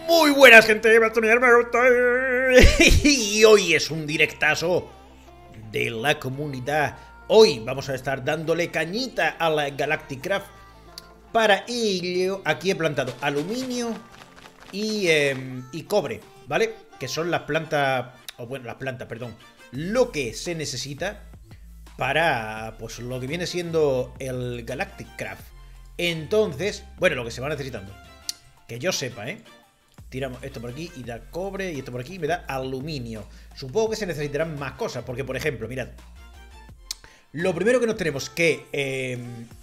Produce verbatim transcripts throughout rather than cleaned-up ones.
Muy buenas, gente, y hoy es un directazo de la comunidad. Hoy vamos a estar dándole cañita a la Galactic Craft. Para ello, aquí he plantado aluminio y, eh, y cobre, ¿vale? Que son las plantas, o bueno, las plantas, perdón, lo que se necesita para, pues, lo que viene siendo el Galactic Craft. Entonces, bueno, lo que se va necesitando, que yo sepa, ¿eh? Tiramos esto por aquí y da cobre, y esto por aquí y me da aluminio. Supongo que se necesitarán más cosas, porque, por ejemplo, mirad, lo primero que nos tenemos que... Eh,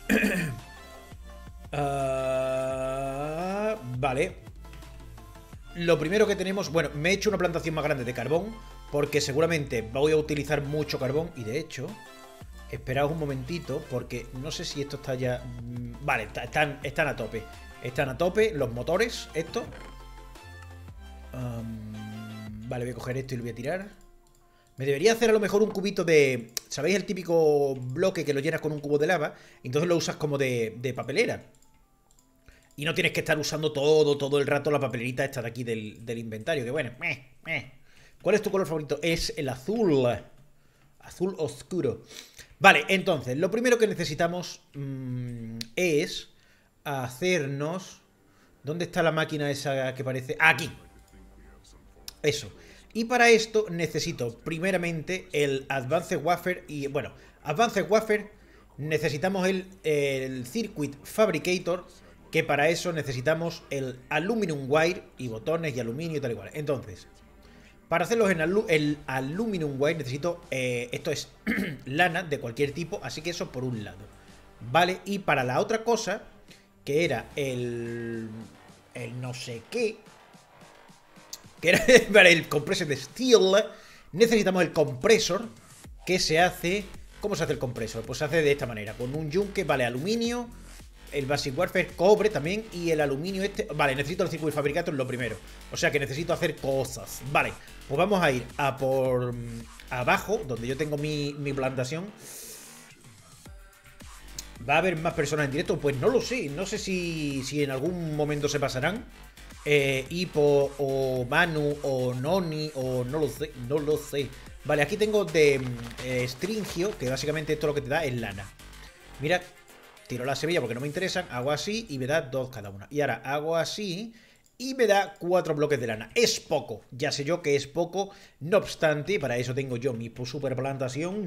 uh, vale. Lo primero que tenemos... Bueno, me he hecho una plantación más grande de carbón, porque seguramente voy a utilizar mucho carbón. Y de hecho, esperaos un momentito, porque no sé si esto está ya... Vale, están, están a tope. Están a tope los motores, esto. Um, vale, voy a coger esto y lo voy a tirar. Me debería hacer a lo mejor un cubito de... ¿Sabéis el típico bloque que lo llenas con un cubo de lava? Entonces lo usas como de, de papelera. Y no tienes que estar usando todo, todo el rato la papelerita esta de aquí del, del inventario. Que bueno, meh, meh. ¿Cuál es tu color favorito? Es el azul. Azul oscuro. Vale, entonces, lo primero que necesitamos mmm, es hacernos... ¿Dónde está la máquina esa que parece? Aquí. Eso. Y para esto necesito primeramente el Advanced Wafer y, bueno, Advanced Wafer, necesitamos el, el Circuit Fabricator, que para eso necesitamos el Aluminum Wire y botones y aluminio y tal y cual. Entonces, para hacerlos en alu el Aluminum Wire necesito, eh, esto es lana de cualquier tipo, así que eso por un lado. Vale, y para la otra cosa, que era el, el no sé qué, que era para el compresor de steel, necesitamos el compresor, que se hace... ¿Cómo se hace el compresor? Pues se hace de esta manera, con un yunque, vale, aluminio, el Basic Warfare, cobre también, y el aluminio este... Vale, necesito el Circuit Fabricator lo primero, o sea que necesito hacer cosas. Vale, pues vamos a ir a por... abajo, donde yo tengo mi, mi plantación. ¿Va a haber más personas en directo? Pues no lo sé, no sé si, si en algún momento se pasarán. Eh, Hippo o Manu o Noni o no lo sé, no lo sé. Vale, aquí tengo de eh, Stringio, que básicamente esto lo que te da es lana. Mira, tiro la semilla porque no me interesan, hago así y me da dos cada una. Y ahora hago así y me da cuatro bloques de lana. Es poco, ya sé yo que es poco, no obstante, para eso tengo yo mi super plantación.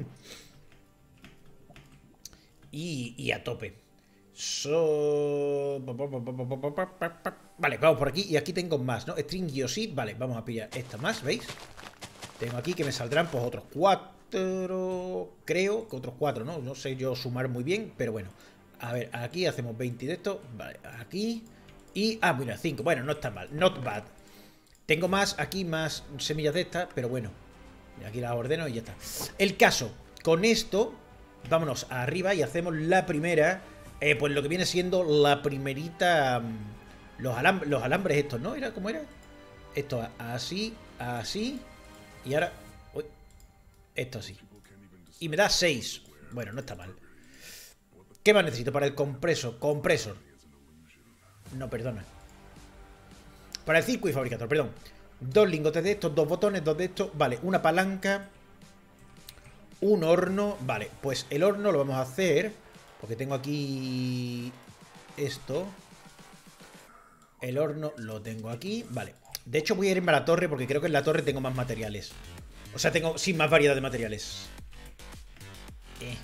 Y, y a tope. So... Vale, vamos por aquí. Y aquí tengo más, ¿no? Stringio sí. Vale, vamos a pillar esta más, ¿veis? Tengo aquí que me saldrán pues otros cuatro. Creo que otros cuatro, ¿no? No sé yo sumar muy bien, pero bueno. A ver, aquí hacemos veinte de esto. Vale, aquí. Y... Ah, mira, cinco. Bueno, no está mal. Not bad. Tengo más, aquí más semillas de estas, pero bueno. Aquí las ordeno y ya está. El caso, con esto... Vámonos arriba y hacemos la primera, eh, pues lo que viene siendo la primerita, los, alam los alambres estos, ¿no? ¿Era cómo era? Esto así, así, y ahora, uy, esto así. Y me da seis. Bueno, no está mal. ¿Qué más necesito para el compresor? Compresor. No, perdona. Para el Circuit Fabricator, perdón. Dos lingotes de estos, dos botones, dos de estos. Vale, una palanca. Un horno, vale, pues el horno lo vamos a hacer, porque tengo aquí esto. El horno lo tengo aquí, vale. De hecho voy a irme a la torre, porque creo que en la torre tengo más materiales. O sea, tengo, sí, más variedad de materiales. eh.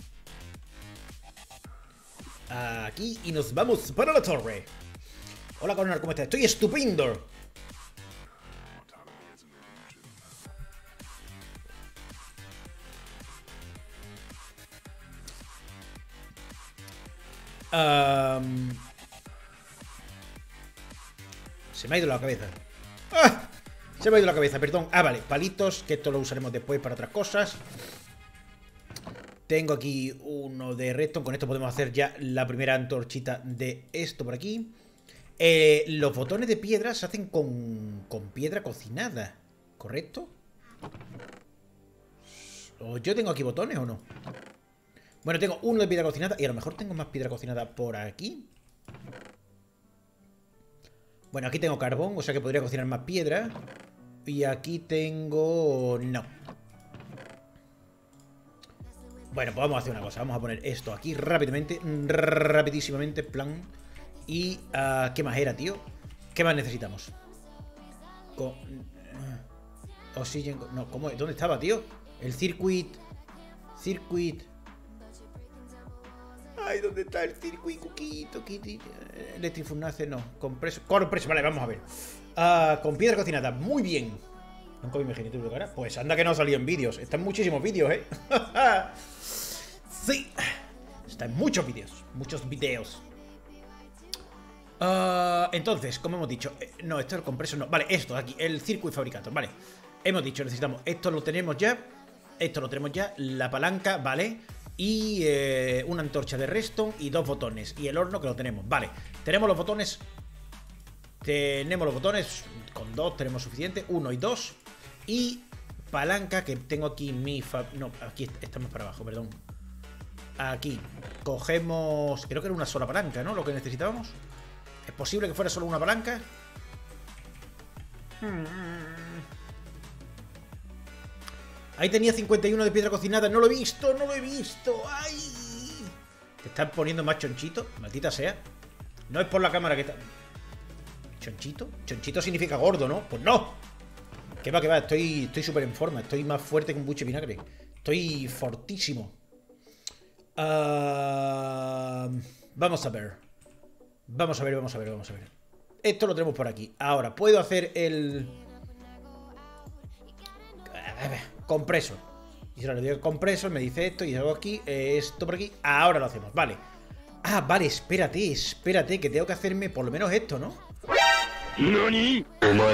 Aquí, y nos vamos para la torre. Hola, coronel, ¿cómo estás? Estoy estupendo. Um, se me ha ido la cabeza. ¡Ah! Se me ha ido la cabeza, perdón. Ah, vale, palitos, que esto lo usaremos después para otras cosas. Tengo aquí uno de redstone. Con esto podemos hacer ya la primera antorchita de esto por aquí. eh, Los botones de piedra se hacen con, con piedra cocinada, ¿correcto? ¿O yo tengo aquí botones o no? Bueno, tengo uno de piedra cocinada y a lo mejor tengo más piedra cocinada por aquí. Bueno, aquí tengo carbón, o sea que podría cocinar más piedra. Y aquí tengo... no. Bueno, pues vamos a hacer una cosa. Vamos a poner esto aquí rápidamente. Rapidísimamente, plan. Y... Uh, ¿qué más era, tío? ¿Qué más necesitamos? Con... Oxygen... No, ¿cómo? ¿Dónde estaba, tío? El circuit... Circuit... Ay, ¿dónde está el circuit? Cuquito, kitty. Electric Furnace, no. Compresor... Compresor, vale, vamos a ver. Uh, con piedra cocinada, muy bien. Nunca me imaginé tu cara. Pues anda que no ha salido en vídeos. Están muchísimos vídeos, ¿eh? Sí. Están muchos vídeos. Muchos vídeos. Uh, entonces, como hemos dicho... Eh, no, esto es el compresor, no. Vale, esto de aquí. El circuit fabricator, vale. Hemos dicho, necesitamos... Esto lo tenemos ya. Esto lo tenemos ya. La palanca, vale. Y eh, una antorcha de redstone y dos botones. Y el horno que lo tenemos, vale. Tenemos los botones. Tenemos los botones. Con dos tenemos suficiente. Uno y dos. Y palanca que tengo aquí mi... Fa no, aquí estamos para abajo, perdón. Aquí. Cogemos... Creo que era una sola palanca, ¿no? Lo que necesitábamos. ¿Es posible que fuera solo una palanca? Hmm... Ahí tenía cincuenta y uno de piedra cocinada. No lo he visto, no lo he visto. ¡Ay! Te están poniendo más chonchito. Maldita sea. No es por la cámara que está... ¿Chonchito? Chonchito significa gordo, ¿no? Pues no. Que va, que va. Estoy estoy súper en forma. Estoy más fuerte que un buche de vinagre. Estoy fortísimo. Uh... Vamos a ver. Vamos a ver, vamos a ver, vamos a ver. Esto lo tenemos por aquí. Ahora, puedo hacer el... compresor. Y si ahora le digo compresor, me dice esto y hago aquí, esto por aquí. Ahora lo hacemos, vale. Ah, vale, espérate, espérate, que tengo que hacerme por lo menos esto, ¿no? ¿Nani? Me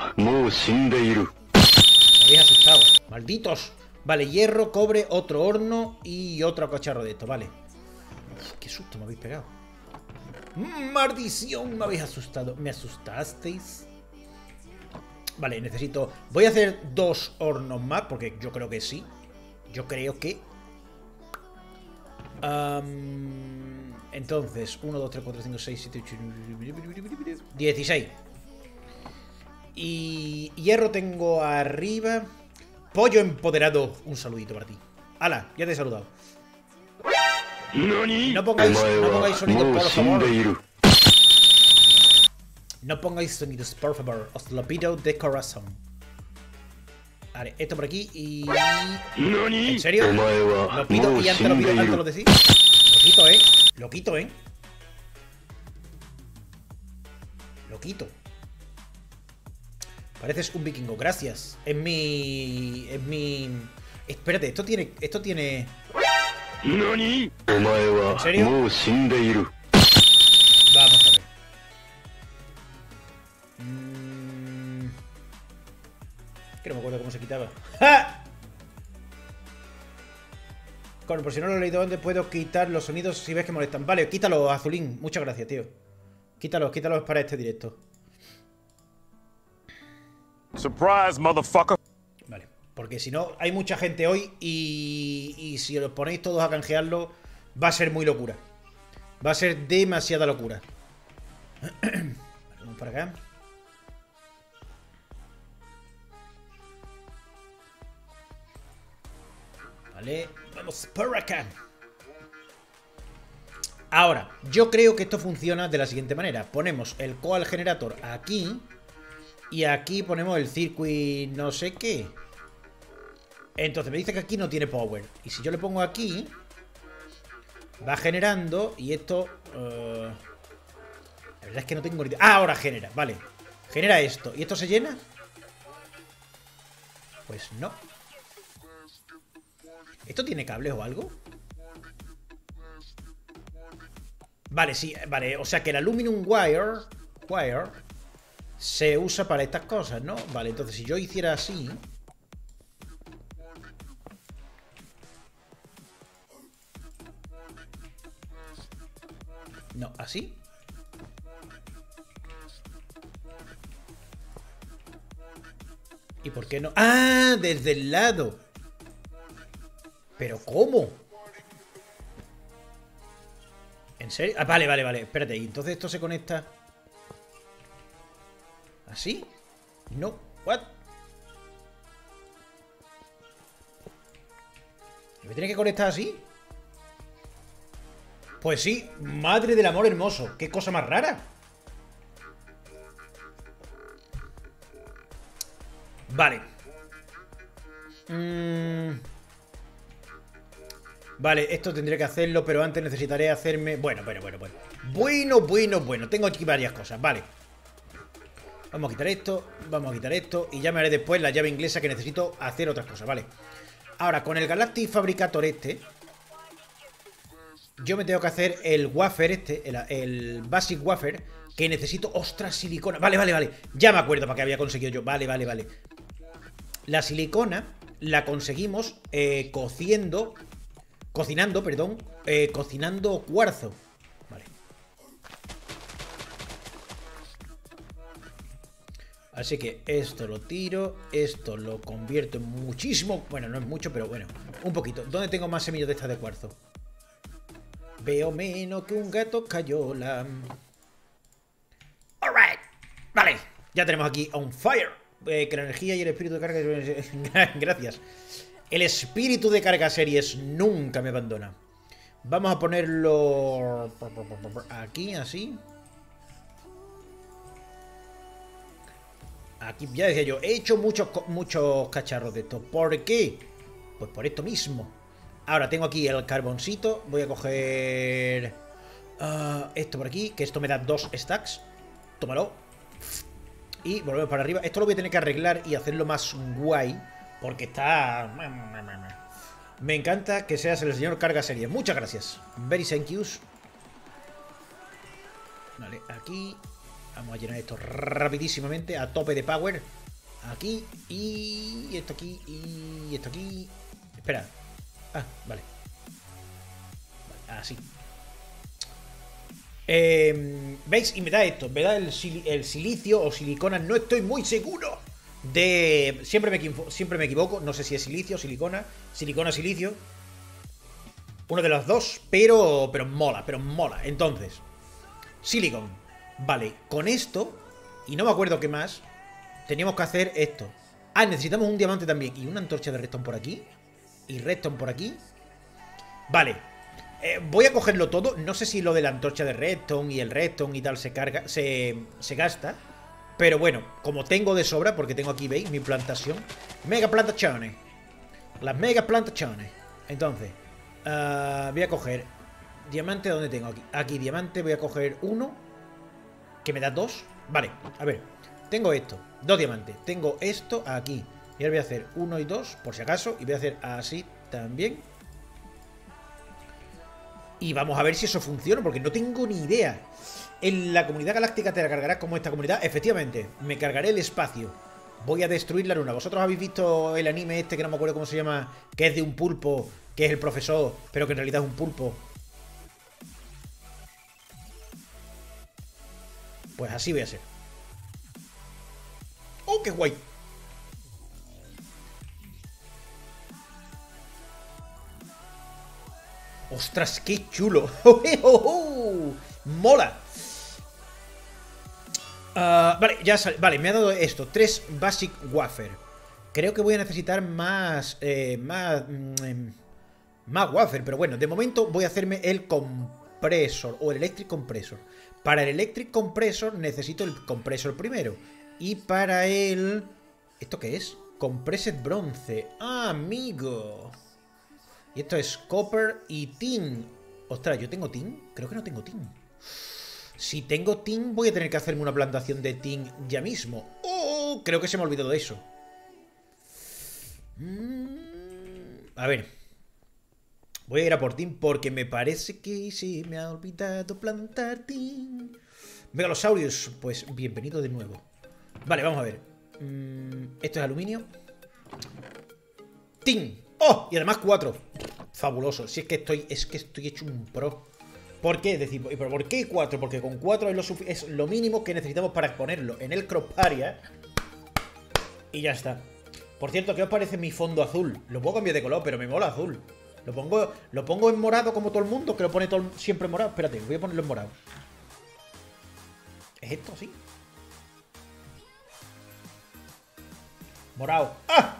habéis asustado, malditos. Vale, hierro, cobre, otro horno y otro cacharro de esto, vale. Uf, qué susto me habéis pegado. Maldición, me habéis asustado. ¿Me asustasteis? Vale, necesito... Voy a hacer dos hornos más, porque yo creo que sí. Yo creo que... Um, entonces, uno, dos, tres, cuatro, cinco, seis, siete, ocho... dieciséis. Y... hierro tengo arriba. Pollo empoderado. Un saludito para ti. ¡Hala! Ya te he saludado. No pongáis, no pongáis sonidos, por favor. No pongáis sonidos, por favor. Os lo pido de corazón. Vale, esto por aquí y... ¿En serio? Lo pido y antes lo pido, antes lo decís. Lo quito, ¿eh? Lo quito, ¿eh? Lo quito. Pareces un vikingo, gracias. Es mi... Es mi... Espérate, esto tiene... Esto tiene... ¿En serio? Vamos a ver. Mm... Que no me acuerdo cómo se quitaba. ¡Ja! Bueno, por si no lo he leído antes, puedo quitar los sonidos si ves que molestan. Vale, quítalo, Azulín. Muchas gracias, tío. Quítalos, quítalos para este directo. Surprise, motherfucker. Vale, porque si no, hay mucha gente hoy y, y si os ponéis todos a canjearlo, va a ser muy locura. Va a ser demasiada locura. Vale, vamos para acá. Vale, vamos por acá. Ahora, yo creo que esto funciona de la siguiente manera. Ponemos el Coal Generator aquí. Y aquí ponemos el circuit no sé qué. Entonces me dice que aquí no tiene power. Y si yo le pongo aquí, va generando. Y esto... Uh, la verdad es que no tengo ni idea. Ah, ahora genera, vale. Genera esto. ¿Y esto se llena? Pues no. ¿Esto tiene cables o algo? Vale, sí, vale. O sea que el aluminum wire Wire se usa para estas cosas, ¿no? Vale, entonces si yo hiciera así... No, así. ¿Y por qué no? ¡Ah! Desde el lado. ¿Pero cómo? ¿En serio? Ah, vale, vale, vale. Espérate. Y entonces esto se conecta... ¿Así? No. ¿What? ¿Me tiene que conectar así? Pues sí, madre del amor hermoso. Qué cosa más rara. Vale. Mm. Vale, esto tendré que hacerlo, pero antes necesitaré hacerme... Bueno, bueno, bueno, bueno. Bueno, bueno, bueno. Tengo aquí varias cosas, vale. Vamos a quitar esto, vamos a quitar esto y ya me haré después la llave inglesa que necesito hacer otras cosas, vale. Ahora, con el Galactic Fabricator este, yo me tengo que hacer el wafer este, el, el Basic Wafer, que necesito... ¡Ostras, silicona! Vale, vale, vale. Ya me acuerdo para qué había conseguido yo. Vale, vale, vale. La silicona la conseguimos eh, cociendo... Cocinando, perdón. Eh, cocinando cuarzo. Vale. Así que esto lo tiro. Esto lo convierto en muchísimo... Bueno, no es mucho, pero bueno. Un poquito. ¿Dónde tengo más semillas de estas de cuarzo? Veo menos que un gato cayola. Alright. Vale. Ya tenemos aquí on fire. Eh, que la energía y el espíritu de carga... Gracias. El espíritu de carga series nunca me abandona. Vamos a ponerlo aquí, así. Aquí, ya decía yo, he hecho muchos, muchos cacharros de esto. ¿Por qué? Pues por esto mismo. Ahora tengo aquí el carboncito. Voy a coger uh, esto por aquí, que esto me da dos stacks. Tómalo. Y volvemos para arriba. Esto lo voy a tener que arreglar y hacerlo más guay, porque está... Me encanta que seas el señor carga series. Muchas gracias. Very thank yous. Vale, aquí. Vamos a llenar esto rapidísimamente, a tope de power. Aquí, y esto aquí, y esto aquí. Espera. Ah, vale. Así. Eh, ¿Veis? Y me da esto. Me da el, sil el silicio o silicona. No estoy muy seguro de... Siempre me, siempre me equivoco. No sé si es silicio, silicona. Silicona, silicio. Uno de los dos. Pero, pero mola, pero mola. Entonces, silicon. Vale, con esto, y no me acuerdo qué más, teníamos que hacer esto. Ah, necesitamos un diamante también. Y una antorcha de redstone por aquí. Y redstone por aquí. Vale. Eh, voy a cogerlo todo. No sé si lo de la antorcha de redstone y el redstone y tal se carga, se, se gasta. Pero bueno, como tengo de sobra, porque tengo aquí, ¿veis? Mi plantación. Mega plantaciones. Las mega plantaciones. Entonces, uh, voy a coger diamante. ¿Dónde tengo? Aquí. Aquí, diamante. Voy a coger uno. Que me da dos. Vale, a ver. Tengo esto, dos diamantes. Tengo esto aquí. Y ahora voy a hacer uno y dos, por si acaso. Y voy a hacer así también. Y vamos a ver si eso funciona, porque no tengo ni idea. En la comunidad galáctica te la cargarás como esta comunidad. Efectivamente, me cargaré el espacio. Voy a destruir la luna. ¿Vosotros habéis visto el anime este que no me acuerdo cómo se llama? Que es de un pulpo, que es el profesor, pero que en realidad es un pulpo. Pues así voy a hacer. ¡Oh, qué guay! ¡Ostras, qué chulo! ¡Oh, oh, oh! ¡Mola! Uh, vale, ya sale. Vale, me ha dado esto. Tres Basic Wafer. Creo que voy a necesitar más... Eh, más... Mm, más wafer, pero bueno, de momento voy a hacerme el compresor o el electric compressor. Para el electric compressor necesito el compresor primero. Y para el... ¿Esto qué es? Compressed bronce. ¡Ah, amigo! Y esto es copper y tin. Ostras, ¿yo tengo tin? Creo que no tengo tin. Si tengo tin, voy a tener que hacerme una plantación de tin ya mismo. ¡Oh! Creo que se me ha olvidado de eso. Mm, a ver. Voy a ir a por tin porque me parece que se me ha olvidado plantar tin. Megalosaurus, pues bienvenido de nuevo. Vale, vamos a ver. Mm, esto es aluminio. Tin. ¡Oh! Y además cuatro. Fabuloso. Si es que estoy, es que estoy hecho un pro. ¿Por qué? Decir, ¿pero por qué cuatro? Porque con cuatro es lo, es lo mínimo que necesitamos para ponerlo en el Croparia. Y ya está. Por cierto, ¿qué os parece mi fondo azul? Lo puedo cambiar de color, pero me mola azul. Lo pongo, lo pongo en morado como todo el mundo, que lo pone todo, siempre en morado. Espérate, voy a ponerlo en morado. ¿Es esto así? Morado. ¡Ah!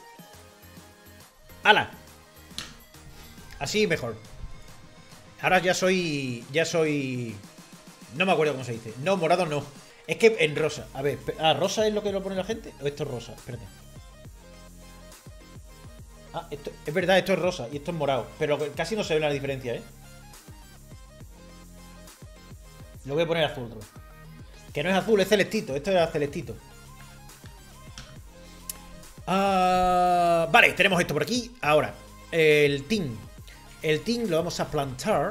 ¡Hala! Así mejor. Ahora ya soy... Ya soy... No me acuerdo cómo se dice. No, morado no. Es que en rosa. A ver, ah, ¿rosa es lo que lo pone la gente? ¿O esto es rosa? Espérate. Ah, esto, es verdad, esto es rosa y esto es morado. Pero casi no se ve la diferencia, ¿eh? Lo voy a poner azul otra vez. Que no es azul, es celestito. Esto era celestito. Uh, vale, tenemos esto por aquí. Ahora, el tin. El tin lo vamos a plantar.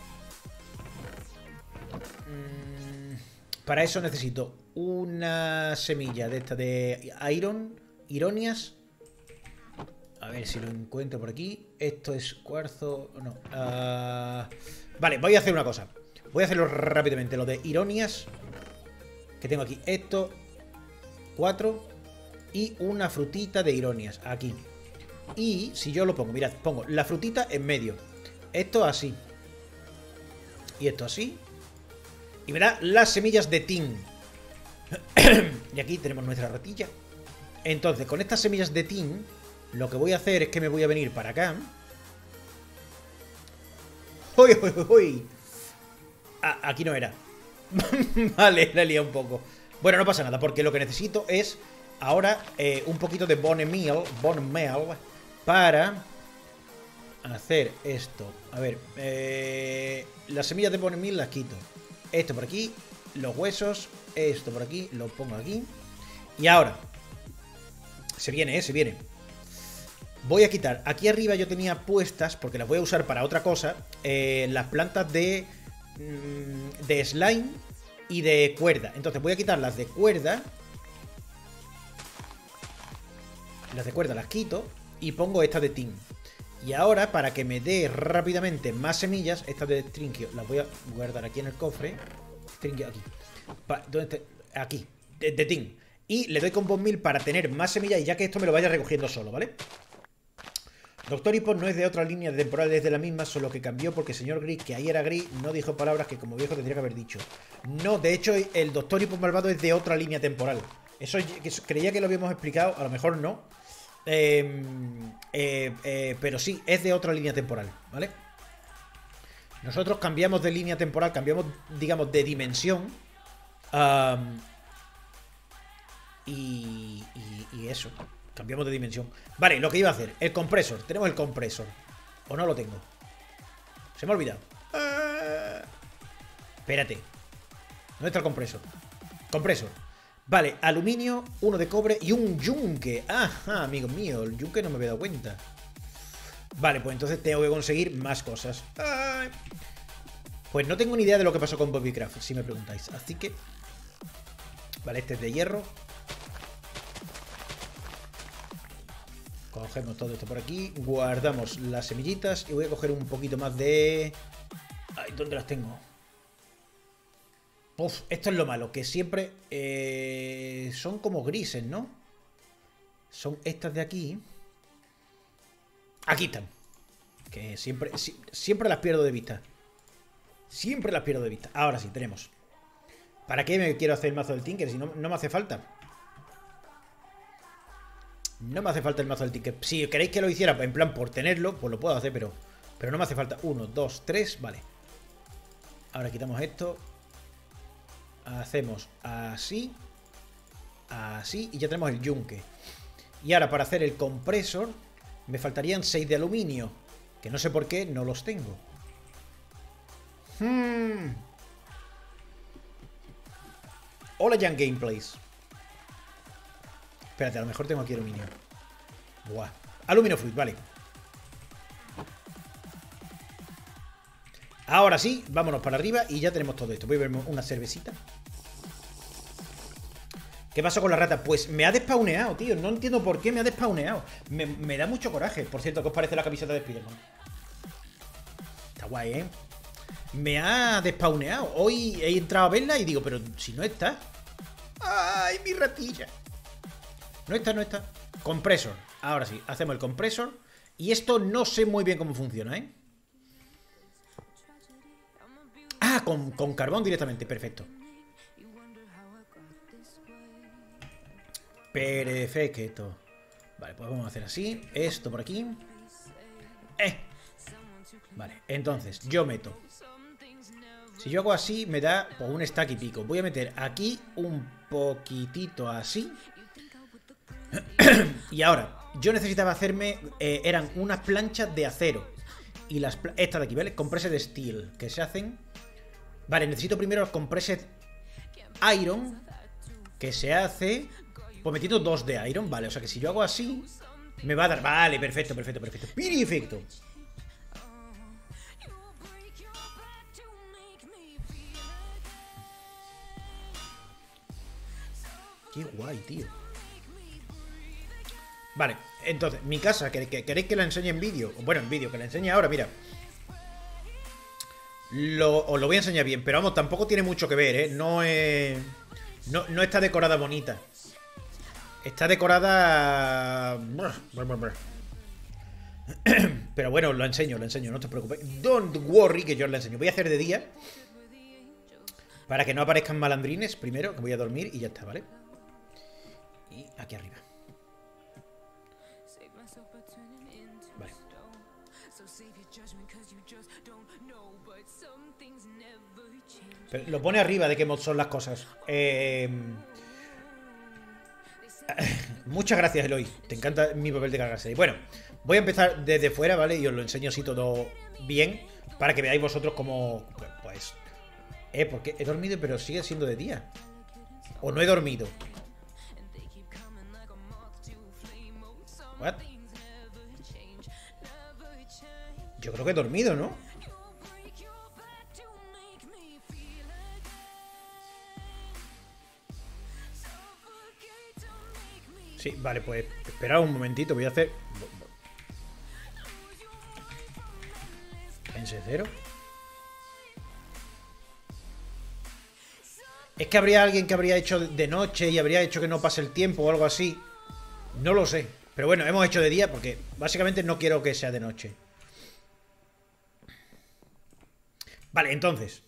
Mm, para eso necesito una semilla de esta de iron. Ironias. A ver si lo encuentro por aquí. Esto es cuarzo. No. Uh, vale, voy a hacer una cosa. Voy a hacerlo rápidamente. Lo de ironias. Que tengo aquí. Esto. Cuatro. Y una frutita de ironias. Aquí. Y si yo lo pongo, mirad, pongo la frutita en medio. Esto así. Y esto así. Y me da las semillas de tin. Y aquí tenemos nuestra ratilla. Entonces, con estas semillas de tin, lo que voy a hacer es que me voy a venir para acá. ¡Uy, uy, uy, uy! Ah, aquí no era. Vale, la he liado un poco. Bueno, no pasa nada, porque lo que necesito es ahora eh, un poquito de bone meal, bone meal para hacer esto. A ver, eh, las semillas de bone meal las quito. Esto por aquí, los huesos, esto por aquí, lo pongo aquí. Y ahora, se viene, eh, se viene. Voy a quitar, aquí arriba yo tenía puestas, porque las voy a usar para otra cosa, eh, las plantas de, mm, de slime y de cuerda. Entonces voy a quitar las de cuerda. Las de cuerda las quito y pongo estas de tin. Y ahora, para que me dé rápidamente más semillas, estas de stringio las voy a guardar aquí en el cofre. Stringio aquí. Pa ¿Dónde está? Aquí. De, de tin. Y le doy con bone meal para tener más semillas y ya que esto me lo vaya recogiendo solo, ¿vale? Doctor Hippos no es de otra línea temporal, es de la misma, solo que cambió porque el señor Gris, que ahí era Gris, no dijo palabras que como viejo tendría que haber dicho. No, de hecho, el Doctor Hippos malvado es de otra línea temporal. Eso creía que lo habíamos explicado, a lo mejor no. Eh, eh, eh, pero sí, es de otra línea temporal, ¿vale? Nosotros cambiamos de línea temporal, cambiamos, digamos, de dimensión. Um, y, y, y eso, cambiamos de dimensión. Vale, lo que iba a hacer, el compresor. Tenemos el compresor. ¿O no lo tengo? Se me ha olvidado. Ah, espérate. ¿Dónde está el compresor? Compresor. Vale, aluminio, uno de cobre y un yunque. Ajá, amigo mío, el yunque no me había dado cuenta. Vale, pues entonces tengo que conseguir más cosas. Ay. Pues no tengo ni idea de lo que pasó con Bobbycraft, si me preguntáis. Así que... Vale, este es de hierro. Cogemos todo esto por aquí. Guardamos las semillitas y voy a coger un poquito más de... Ay, ¿dónde las tengo? Uf, esto es lo malo, que siempre eh, son como grises, ¿no? Son estas de aquí. Aquí están. Que siempre, si, siempre las pierdo de vista. Siempre las pierdo de vista. Ahora sí, tenemos. ¿Para qué me quiero hacer el mazo del Tinker? Si no, no me hace falta. No me hace falta el mazo del Tinker. Si queréis que lo hiciera en plan por tenerlo, pues lo puedo hacer, pero, pero no me hace falta. Uno, dos, tres, vale. Ahora quitamos esto. Hacemos así. Así. Y ya tenemos el yunque. Y ahora para hacer el compresor me faltarían seis de aluminio. Que no sé por qué no los tengo. Hmm. Hola, Young Gameplays. Espérate, a lo mejor tengo aquí aluminio. Buah. Aluminio Fruit, vale. Ahora sí, vámonos para arriba y ya tenemos todo esto. Voy a beber una cervecita. ¿Qué pasó con la rata? Pues me ha despauneado, tío. No entiendo por qué me ha despauneado. Me, me da mucho coraje. Por cierto, ¿qué os parece la camiseta de Spiderman? Está guay, ¿eh? Me ha despauneado. Hoy he entrado a verla y digo, pero si no está. ¡Ay, mi ratilla! No está, no está. Compresor. Ahora sí, hacemos el compresor. Y esto no sé muy bien cómo funciona, ¿eh? Ah, con, con carbón directamente. Perfecto. Perfecto. Vale, pues vamos a hacer así. Esto por aquí. Eh. Vale, entonces yo meto. Si yo hago así, me da pues, un stack y pico. Voy a meter aquí un poquitito así. Y ahora, yo necesitaba hacerme... Eh, eran unas planchas de acero. Y las estas de aquí, ¿vale? Compressed steel, que se hacen... Vale, necesito primero los compressed iron, que se hace... Pues metiendo dos de iron, vale. O sea que si yo hago así, me va a dar... Vale, perfecto, perfecto, perfecto. Perfecto. Qué guay, tío. Vale, entonces, mi casa, ¿queréis que, que, que la enseñe en vídeo? Bueno, en vídeo, que la enseñe ahora, mira. Lo, os lo voy a enseñar bien, pero vamos, tampoco tiene mucho que ver, ¿eh? No es... No, no está decorada bonita. Está decorada... Pero bueno, os lo enseño, lo enseño, no te preocupes. Don't worry, que yo os lo enseño. Voy a hacer de día. Para que no aparezcan malandrines, primero, que voy a dormir y ya está, ¿vale? Y aquí arriba. Vale. Pero lo pone arriba de qué mod son las cosas. Eh... Muchas gracias, Eloy. Te encanta mi papel de carga serie. Bueno, voy a empezar desde fuera, ¿vale? Y os lo enseño así todo bien. Para que veáis vosotros cómo... Pues... Eh, porque he dormido, pero sigue siendo de día. O no he dormido. ¿What? Yo creo que he dormido, ¿no? Sí, vale, pues esperad un momentito, voy a hacer... ¿Pense cero? Es que habría alguien que habría hecho de noche y habría hecho que no pase el tiempo o algo así. No lo sé. Pero bueno, hemos hecho de día porque básicamente no quiero que sea de noche. Vale, entonces.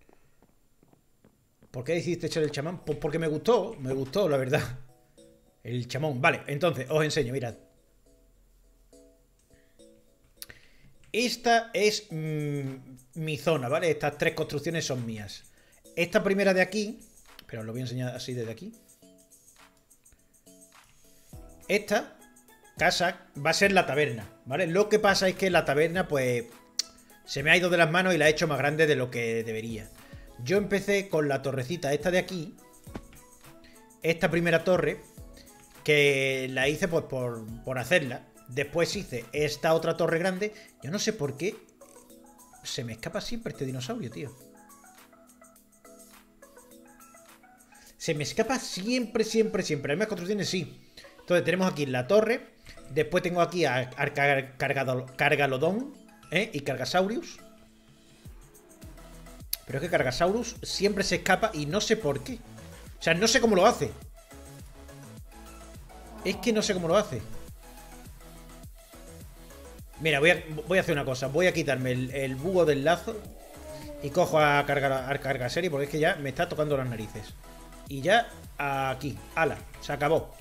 ¿Por qué decidiste echar el chamán? Pues porque me gustó, me gustó, la verdad. El chamón. Vale, entonces, os enseño, mirad. Esta es mmm, mi zona, ¿vale? Estas tres construcciones son mías. Esta primera de aquí, pero os lo voy a enseñar así desde aquí. Esta casa va a ser la taberna, ¿vale? Lo que pasa es que la taberna, pues, se me ha ido de las manos y la he hecho más grande de lo que debería. Yo empecé con la torrecita esta de aquí. Esta primera torre, que la hice pues por, por hacerla. Después hice esta otra torre grande. Yo no sé por qué se me escapa siempre este dinosaurio, tío. Se me escapa siempre, siempre, siempre. Hay más construcciones, sí. Entonces tenemos aquí la torre. Después tengo aquí a, a car cargado, Cargalodón, ¿eh? Y Cargasaurus. Pero es que Cargasaurus siempre se escapa y no sé por qué. O sea, no sé cómo lo hace. Es que no sé cómo lo hace. Mira, voy a, voy a hacer una cosa. Voy a quitarme el, el bugo del lazo y cojo a cargar a carga serie porque es que ya me está tocando las narices. Y ya aquí. Ala, se acabó.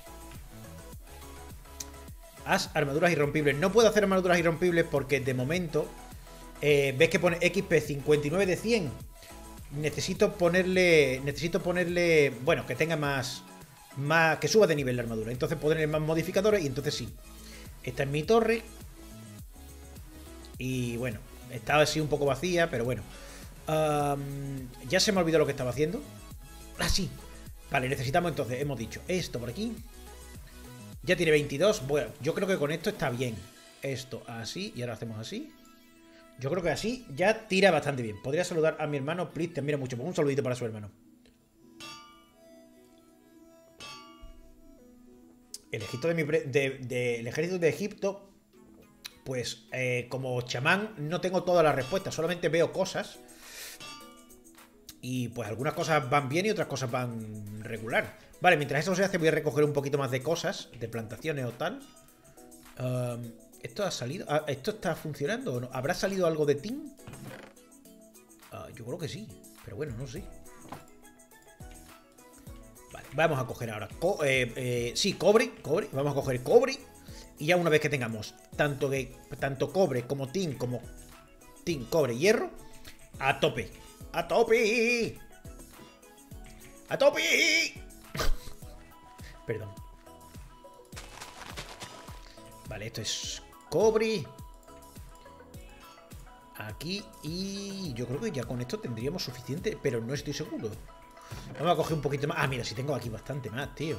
Haz armaduras irrompibles. No puedo hacer armaduras irrompibles porque de momento eh, ves que pone X P cincuenta y nueve de cien. Necesito ponerle. Necesito ponerle. Bueno, que tenga más. Más. Que suba de nivel la armadura. Entonces ponerle más modificadores. Y entonces sí. Esta es mi torre. Y bueno. Estaba así un poco vacía. Pero bueno. Um, ya se me olvidó lo que estaba haciendo. Ah, sí. Vale, necesitamos entonces. Hemos dicho esto por aquí. Ya tiene veintidós. Bueno, yo creo que con esto está bien. Esto así. Y ahora hacemos así. Yo creo que así ya tira bastante bien. Podría saludar a mi hermano. Please, te admiro mucho. Pues un saludito para su hermano. El ejército de, mi pre de, de el ejército de Egipto. Pues eh, como chamán no tengo todas las respuestas. Solamente veo cosas. Y pues algunas cosas van bien y otras cosas van regular. Vale, mientras eso se hace voy a recoger un poquito más de cosas. De plantaciones o tal. Um, ¿Esto ha salido? ¿Esto está funcionando o no? ¿Habrá salido algo de Team? Uh, yo creo que sí. Pero bueno, no sé. Vale, vamos a coger ahora. Co eh, eh, sí, cobre, cobre. Vamos a coger cobre. Y ya una vez que tengamos tanto, que, tanto cobre como tin, como tin, cobre, hierro, a tope. ¡A tope! ¡A tope! Perdón. Vale, esto es cobre. Aquí. Y yo creo que ya con esto tendríamos suficiente, pero no estoy seguro. Vamos a coger un poquito más. Ah, mira, si tengo aquí bastante más, tío.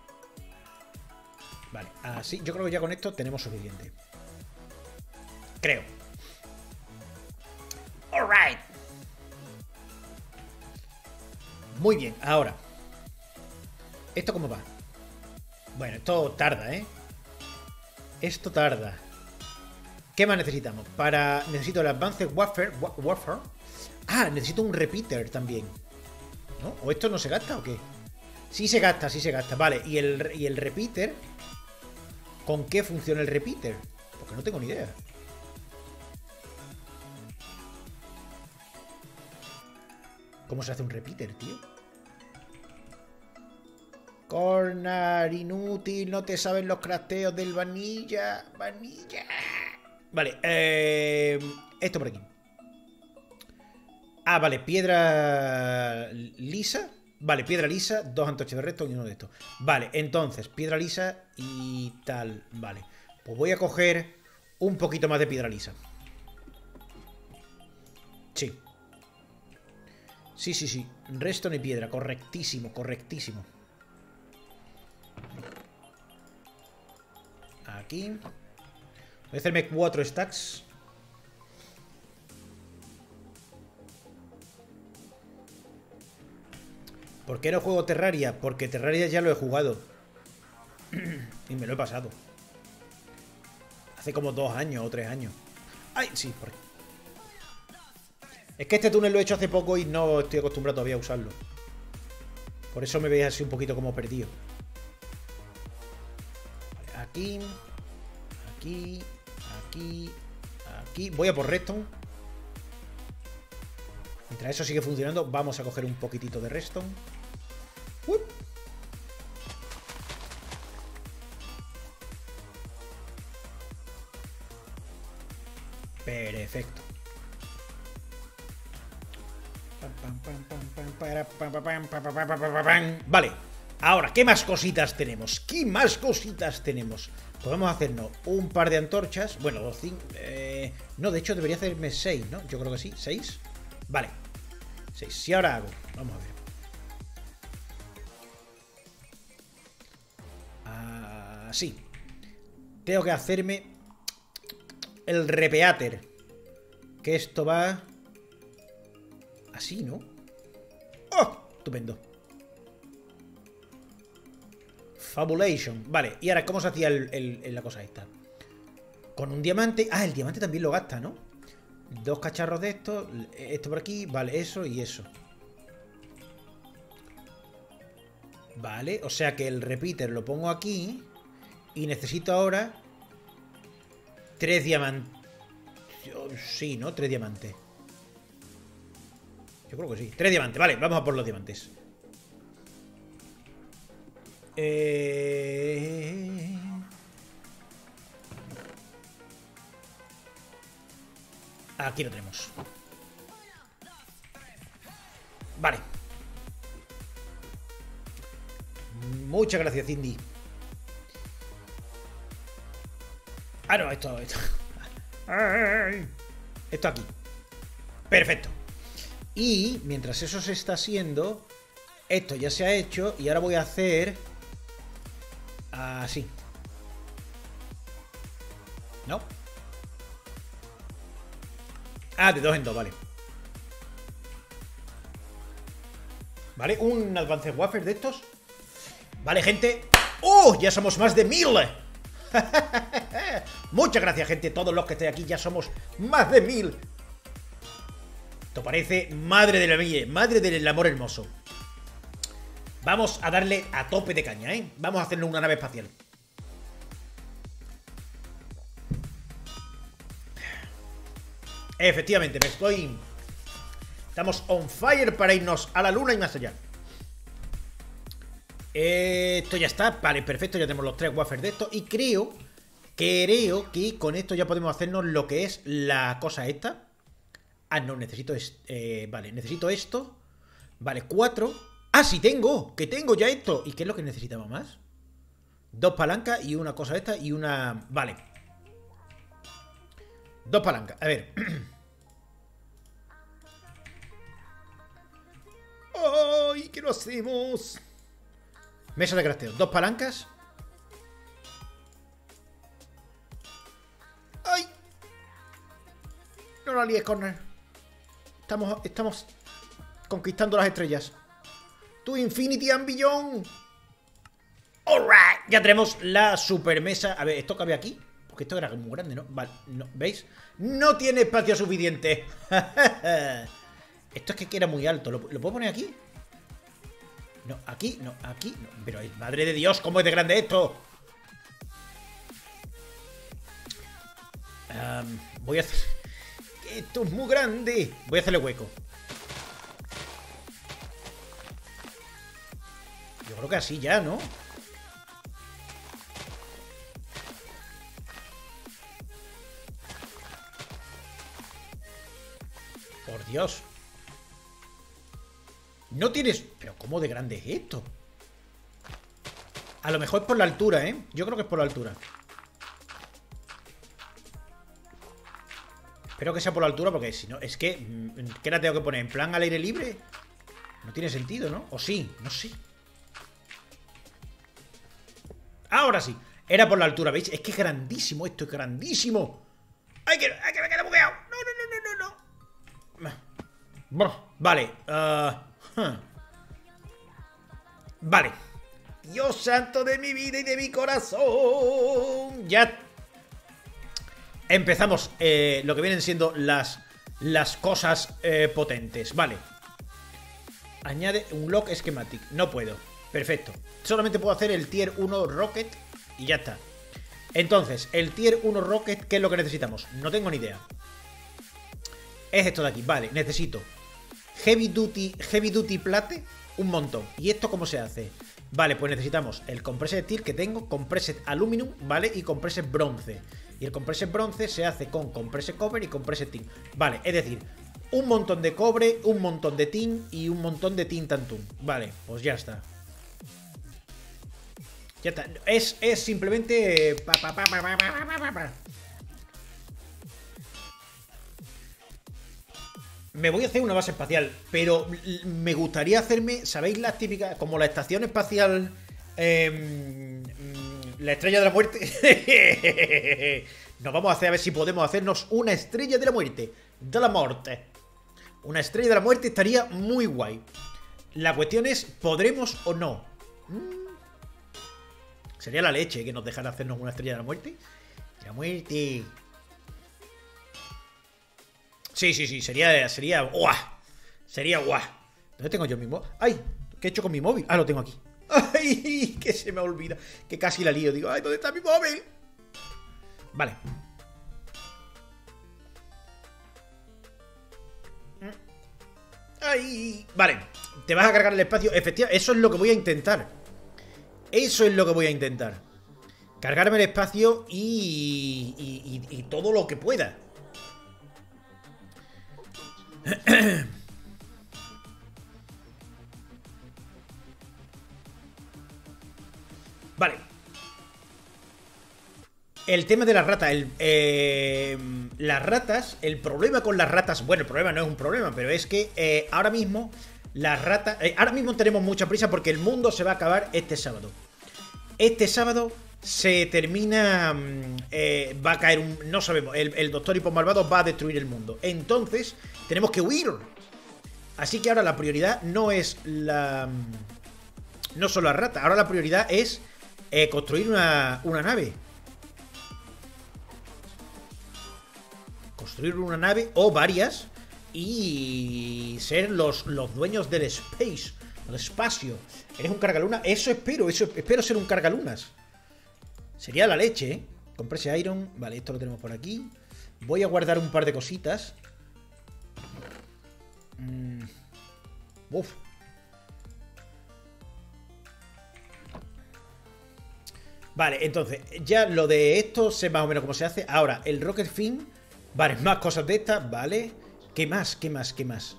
Vale, así. Yo creo que ya con esto tenemos suficiente. Creo. Alright. Muy bien, ahora. ¿Esto cómo va? Bueno, esto tarda, ¿eh? Esto tarda. ¿Qué más necesitamos? Para... Necesito el Advanced Warfare. Warfare. Ah, necesito un repeater también. ¿No? ¿O esto no se gasta o qué? Sí se gasta, sí se gasta. Vale, ¿y el, y el repeater? ¿Con qué funciona el repeater? Porque no tengo ni idea. ¿Cómo se hace un repeater, tío? Corner, inútil, no te saben los crafteos del vanilla. Vanilla. Vale, eh, esto por aquí. Ah, vale, piedra lisa. Vale, piedra lisa, dos antorchas de redstone y uno de estos. Vale, entonces, piedra lisa y tal. Vale, pues voy a coger un poquito más de piedra lisa. Sí. Sí, sí, sí. Redstone y piedra, correctísimo, correctísimo. Aquí. Voy a hacerme cuatro stacks. ¿Por qué no juego Terraria? Porque Terraria ya lo he jugado. Y me lo he pasado. Hace como dos años o tres años. ¡Ay! Sí, por aquí. Es que este túnel lo he hecho hace poco y no estoy acostumbrado todavía a usarlo. Por eso me veis así un poquito como perdido. Vale, aquí. Aquí. Aquí. Aquí. Voy a por redstone. Mientras eso sigue funcionando, vamos a coger un poquitito de redstone. ¡Uh! Perfecto. Vale. Ahora, ¿qué más cositas tenemos? ¿Qué más cositas tenemos? Podemos hacernos un par de antorchas. Bueno, dos, cinco. Eh, no, de hecho debería hacerme seis, ¿no? Yo creo que sí. ¿Seis? Vale. seis. Si ahora hago. Vamos a ver. Así. Tengo que hacerme el repeater. Que esto va así, ¿no? ¡Oh! Estupendo. Fabulation. Vale, y ahora, ¿cómo se hacía el, el, el, la cosa esta? Con un diamante. Ah, el diamante también lo gasta, ¿no? Dos cacharros de estos. Esto por aquí. Vale, eso y eso. Vale, o sea que el repeater lo pongo aquí. Y necesito ahora tres diamantes. Sí, ¿no? Tres diamantes. Yo creo que sí. Tres diamantes. Vale, vamos a por los diamantes. Eh... Aquí lo tenemos. Vale. Muchas gracias, Cindy. Ah, no, esto, esto. Esto aquí. Perfecto. Y mientras eso se está haciendo, esto ya se ha hecho. Y ahora voy a hacer así. ¿No? Ah, de dos en dos, vale. Vale, un Advanced Warfare de estos. Vale, gente. ¡Oh! Ya somos más de mil. Muchas gracias, gente. Todos los que estéis aquí ya somos más de mil. Esto parece madre de la mía, madre del amor hermoso. Vamos a darle a tope de caña, ¿eh? Vamos a hacerle una nave espacial. Efectivamente, me estoy... Estamos on fire para irnos a la luna y más allá. Esto ya está. Vale, perfecto. Ya tenemos los tres wafers de esto. Y creo Creo que con esto ya podemos hacernos lo que es la cosa esta. Ah, no, necesito esto. Eh, vale, necesito esto. Vale, cuatro. Ah, sí tengo, que tengo ya esto. ¿Y qué es lo que necesitamos más? Dos palancas y una cosa esta y una... Vale. Dos palancas, a ver. ¡Ay! ¿Qué lo hacemos? Mesa de crafteo, dos palancas. ¡Ay! No la líes, Corner. Estamos, estamos conquistando las estrellas. Tu Infinity and Beyond. Alright, ya tenemos la super mesa. A ver, ¿esto cabe aquí? Porque esto era muy grande, ¿no? Vale, no, ¿veis? No tiene espacio suficiente. Esto es que era muy alto. ¿Lo, ¿Lo puedo poner aquí? No, aquí, no, aquí no. Pero, madre de Dios, ¿cómo es de grande esto? Um, voy a hacer... Esto es muy grande. Voy a hacerle hueco. Yo creo que así ya, ¿no? Por Dios. No tienes... Pero ¿cómo de grande es esto? A lo mejor es por la altura, ¿eh? Yo creo que es por la altura. Espero que sea por la altura porque si no... Es que... ¿Qué la tengo que poner? ¿En plan al aire libre? No tiene sentido, ¿no? O sí, no sé. Ahora sí. Era por la altura, ¿veis? Es que es grandísimo esto, es grandísimo. ¡Ay, que, ay, que me queda bugueado! No, no, no, no, no, no. Vale. Uh, huh. Vale. Dios santo de mi vida y de mi corazón. Ya. Empezamos eh, lo que vienen siendo las, las cosas eh, potentes. Vale. Añade un lock schematic. No puedo. Perfecto. Solamente puedo hacer el tier uno rocket y ya está. Entonces, el tier uno rocket, ¿qué es lo que necesitamos? No tengo ni idea. Es esto de aquí. Vale, necesito heavy duty, heavy duty plate, un montón. ¿Y esto cómo se hace? Vale, pues necesitamos el compressed steel que tengo, compressed aluminum, ¿vale? Y compressed bronce. Y el compressed bronce se hace con compressed copper y compressed tin. Vale, es decir, un montón de cobre, un montón de tin y un montón de tin tantum. Vale, pues ya está. Ya está. Es, es simplemente... Pa, pa, pa, pa, pa, pa, pa, pa. Me voy a hacer una base espacial, pero me gustaría hacerme, ¿sabéis las típicas? Como la estación espacial... Eh, la estrella de la muerte. Nos vamos a hacer a ver si podemos hacernos una estrella de la muerte. De la muerte. Una estrella de la muerte estaría muy guay. La cuestión es, ¿podremos o no? Mm. Sería la leche que nos dejara hacernos una estrella de la muerte. La muerte. Sí, sí, sí, sería... Sería... ¡Guau! Sería guau. ¿Dónde tengo yo mi móvil? ¡Ay! ¿Qué he hecho con mi móvil? Ah, lo tengo aquí. ¡Ay! Que se me olvida. Que casi la lío. Digo, ¡ay! ¿Dónde está mi móvil? Vale. ¡Ay! Vale. Te vas a cargar el espacio. Efectivamente, eso es lo que voy a intentar. Eso es lo que voy a intentar. Cargarme el espacio y... Y, y, y todo lo que pueda. Vale. El tema de las ratas. El, eh, las ratas. El problema con las ratas. Bueno, el problema no es un problema, pero es que eh, ahora mismo las ratas. Eh, ahora mismo tenemos mucha prisa porque el mundo se va a acabar este sábado. Este sábado se termina. Eh, va a caer un. No sabemos. El, el doctor Hipo Malvado va a destruir el mundo. Entonces, tenemos que huir. Así que ahora la prioridad no es la... No solo la rata. Ahora la prioridad es eh, construir una, una nave. Construir una nave o varias. Y ser los, los dueños del space. Del espacio. ¿Eres un cargaluna? Eso espero. Eso espero ser un cargalunas. Sería la leche, ¿eh? Comprese iron. Vale, esto lo tenemos por aquí. Voy a guardar un par de cositas. Mm. Uf. Vale, entonces, ya lo de esto sé más o menos cómo se hace. Ahora, el Rocket Fin. Vale, más cosas de estas, vale. ¿Qué más? ¿Qué más? ¿Qué más?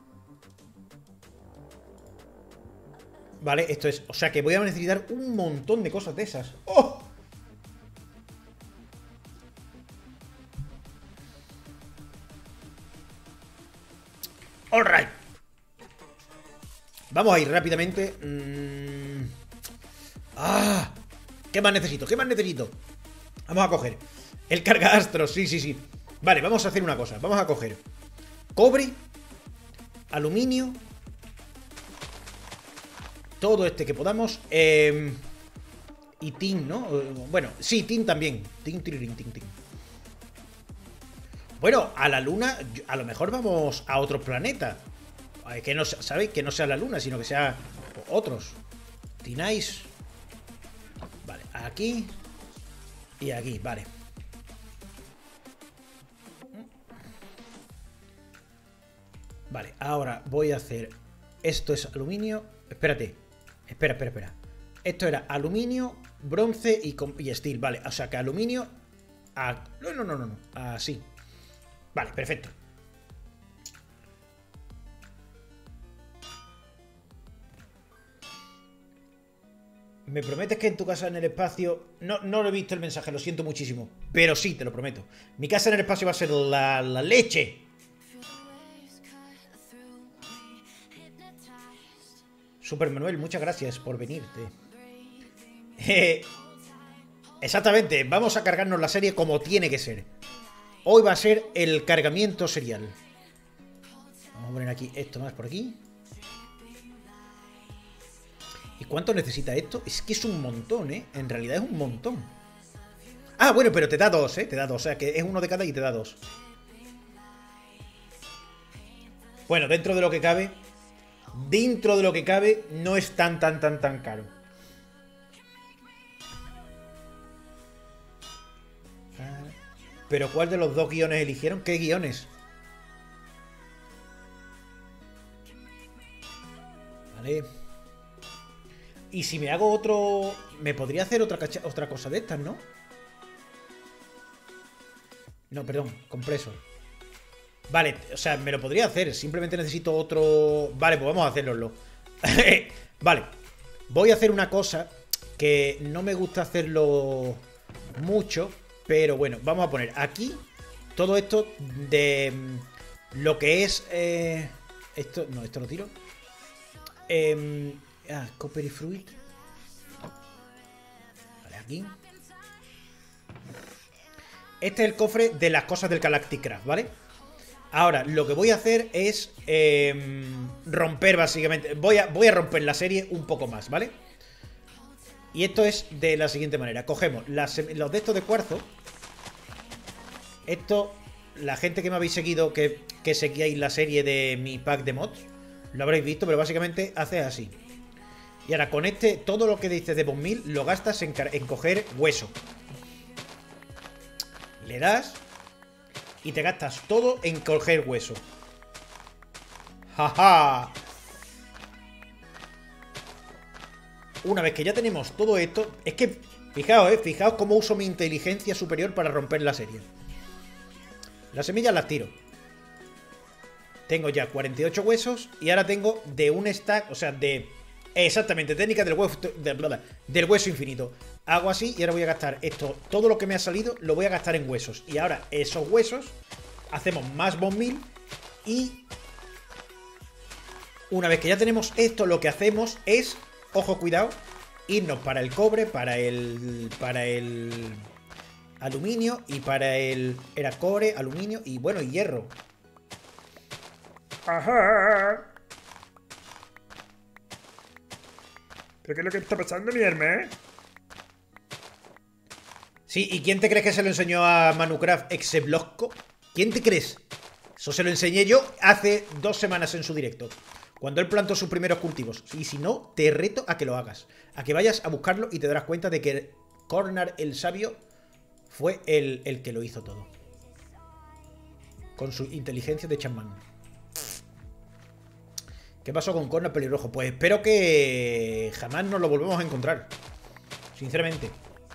Vale, esto es... O sea que voy a necesitar un montón de cosas de esas. ¡Oh! Alright. Vamos a ir rápidamente. Mm. ¡Ah! ¿Qué más necesito? ¿Qué más necesito? Vamos a coger el carga astros, sí, sí, sí. Vale, vamos a hacer una cosa. Vamos a coger cobre, aluminio, todo este que podamos. Eh, y tin, ¿no? Bueno, sí, tin también. Tin, tin, tin, tin. Bueno, a la luna, a lo mejor vamos a otro planeta. Que no, ¿sabéis? Que no sea la luna, sino que sea otros. Tináis. Vale, aquí. Y aquí, vale. Vale, ahora voy a hacer... Esto es aluminio. Espérate. Espera, espera, espera. Esto era aluminio, bronce y, y steel. Vale, o sea que aluminio... A... No, no, no, no, no. Así. Vale, perfecto. ¿Me prometes que en tu casa en el espacio... No, no lo he visto el mensaje, lo siento muchísimo. Pero sí, te lo prometo. Mi casa en el espacio va a ser la, la leche. Super Manuel, muchas gracias por venirte. Eh, exactamente, vamos a cargarnos la serie como tiene que ser. Hoy va a ser el cargamiento serial. Vamos a poner aquí esto más por aquí. ¿Y cuánto necesita esto? Es que es un montón, ¿eh? En realidad es un montón. Ah, bueno, pero te da dos, ¿eh? Te da dos, o sea que es uno de cada y te da dos. Bueno, dentro de lo que cabe... Dentro de lo que cabe, no es tan, tan, tan, tan caro. Pero ¿cuál de los dos guiones eligieron? ¿Qué guiones? Vale. Y si me hago otro... Me podría hacer otra, cacha... otra cosa de estas, ¿no? No, perdón, compresor. Vale, o sea, me lo podría hacer. Simplemente necesito otro... Vale, pues vamos a hacerlo. Vale. Voy a hacer una cosa que no me gusta hacerlo mucho, pero bueno, vamos a poner aquí todo esto de lo que es... Eh, esto, no, esto lo tiro. Eh, ah, Copper y Fruit. Vale, aquí. Este es el cofre de las cosas del Galactic Craft, ¿vale? Ahora, lo que voy a hacer es eh, romper básicamente... Voy a, voy a romper la serie un poco más, ¿vale? Y esto es de la siguiente manera. Cogemos las, los de estos de cuarzo. Esto, la gente que me habéis seguido, que, que seguíais la serie de mi pack de mods, lo habréis visto, pero básicamente hace así. Y ahora con este, todo lo que dices de Bone Meal lo gastas en, en coger hueso. Le das... Y te gastas todo en coger hueso. ¡Jaja! Una vez que ya tenemos todo esto... Es que, fijaos, eh, fijaos cómo uso mi inteligencia superior para romper la serie. Las semillas las tiro. Tengo ya cuarenta y ocho huesos. Y ahora tengo de un stack, o sea, de... Exactamente, técnica del hueso, de, del hueso infinito. Hago así y ahora voy a gastar esto. Todo lo que me ha salido lo voy a gastar en huesos. Y ahora esos huesos hacemos más Bone Meal. Y una vez que ya tenemos esto, lo que hacemos es, ojo, cuidado, irnos para el cobre, para el para el aluminio y para el... Era cobre, aluminio y bueno, y hierro. Ajá. ¿Pero qué es lo que está pasando, mi hermano? Sí, ¿y quién te crees que se lo enseñó a Manucraft Exeblosco? ¿Quién te crees? Eso se lo enseñé yo hace dos semanas en su directo, cuando él plantó sus primeros cultivos. Y si no, te reto a que lo hagas, a que vayas a buscarlo y te darás cuenta de que Cornar el Sabio fue el, el que lo hizo todo, con su inteligencia de chamán. ¿Qué pasó con Cornar Pelirrojo? Pues espero que jamás nos lo volvamos a encontrar, sinceramente.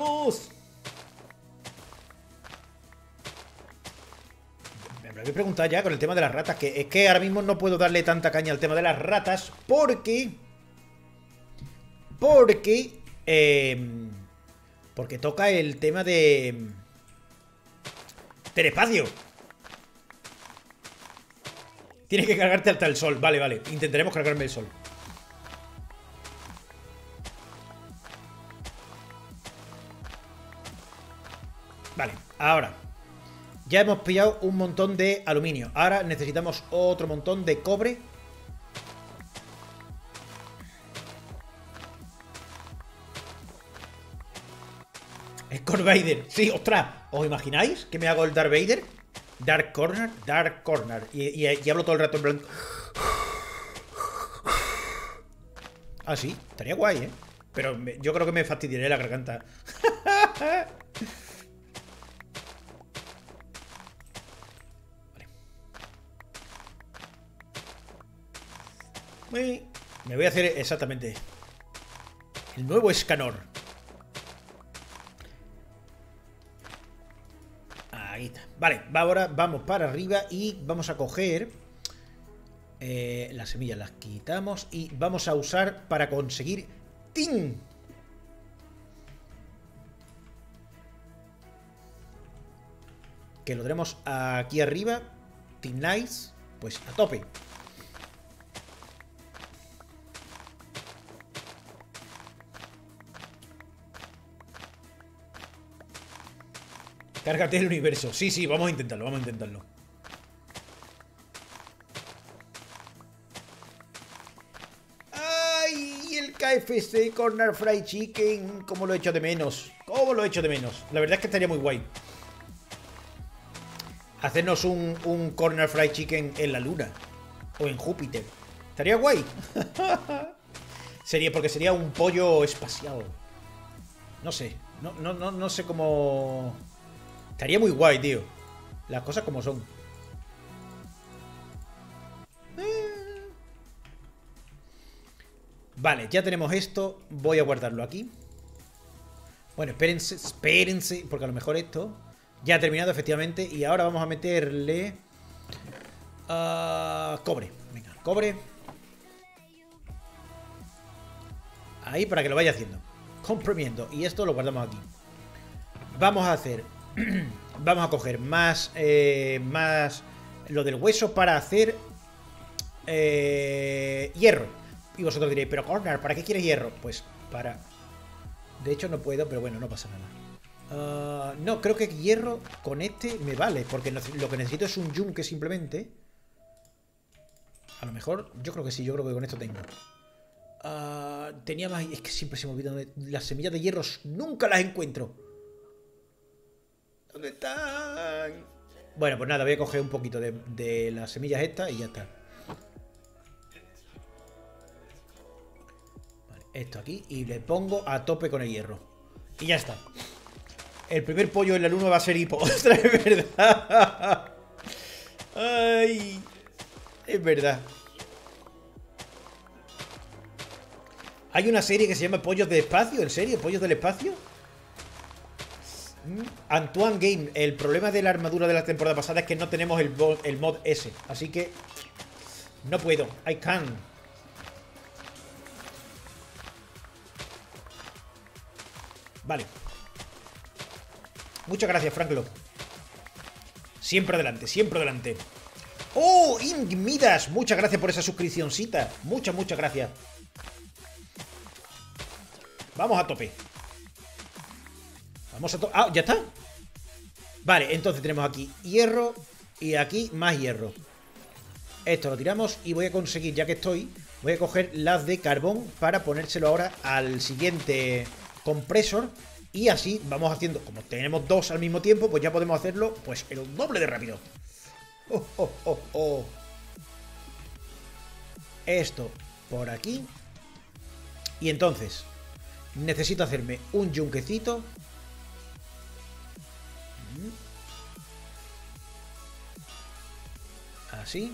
¡Vamos! Me lo habéis preguntado ya con el tema de las ratas, que es que ahora mismo no puedo darle tanta caña al tema de las ratas porque... Porque... Eh, porque toca el tema de... del espacio. Tienes que cargarte hasta el sol. Vale, vale. Intentaremos cargarme el sol. Vale, ahora ya hemos pillado un montón de aluminio. Ahora necesitamos otro montón de cobre. Es Darth Vader. Sí, ostras. ¿Os imagináis que me hago el Darth Vader? Dark Corner, Dark Corner. Y, y, y hablo todo el rato en blanco. Ah, sí. Estaría guay, ¿eh? Pero me, yo creo que me fastidiaré la garganta. Vale. Me voy a hacer exactamente el nuevo escanor. Ahí está. Vale, ahora vamos para arriba y vamos a coger eh, las semillas, las quitamos y vamos a usar para conseguir tin. Que lo tenemos aquí arriba. Tin Nice, pues a tope. Cárgate el universo. Sí, sí, vamos a intentarlo, vamos a intentarlo. ¡Ay! El K F C Corner Fried Chicken. ¿Cómo lo he hecho de menos? ¿Cómo lo he hecho de menos? La verdad es que estaría muy guay hacernos un, un Corner Fried Chicken en la Luna. O en Júpiter. Estaría guay. Sería porque sería un pollo espacial. No sé. No, no, no, no sé cómo... Estaría muy guay, tío. Las cosas como son. Vale, ya tenemos esto. Voy a guardarlo aquí. Bueno, espérense, espérense. Porque a lo mejor esto ya ha terminado, efectivamente. Y ahora vamos a meterle uh, cobre. Venga, cobre. Ahí para que lo vaya haciendo. Comprimiendo. Y esto lo guardamos aquí. Vamos a hacer... Vamos a coger más eh, más lo del hueso para hacer eh, hierro. Y vosotros diréis, pero Corner, ¿para qué quieres hierro? Pues para... De hecho no puedo, pero bueno, no pasa nada. uh, No, creo que hierro con este me vale, porque lo que necesito es un yunque simplemente. A lo mejor, yo creo que sí, yo creo que con esto tengo. uh, Tenía más... Es que siempre se me olvidan. Las semillas de hierro nunca las encuentro. ¿Dónde están? Bueno, pues nada, voy a coger un poquito de, de las semillas estas y ya está. Vale, esto aquí y le pongo a tope con el hierro. Y ya está. El primer pollo en la luna va a ser hipo. ¡Ostras, es verdad! ¡Ay! Es verdad. Hay una serie que se llama Pollos del Espacio. ¿En serio? ¿Pollos del Espacio? Antoine Game, el problema de la armadura de la temporada pasada es que no tenemos el, el mod ese, así que no puedo, I can't. Vale. Muchas gracias, Frank Locke. Siempre adelante, siempre adelante. ¡Oh! Ing Midas, muchas gracias por esa suscripcióncita. Muchas, muchas gracias. Vamos a tope. Vamos a to ah, ¿ya está? Vale, entonces tenemos aquí hierro y aquí más hierro. Esto lo tiramos y voy a conseguir, ya que estoy, voy a coger las de carbón para ponérselo ahora al siguiente compresor. Y así vamos haciendo, como tenemos dos al mismo tiempo, pues ya podemos hacerlo pues el doble de rápido. Oh, oh, oh, oh. Esto por aquí. Y entonces necesito hacerme un yunquecito. Así.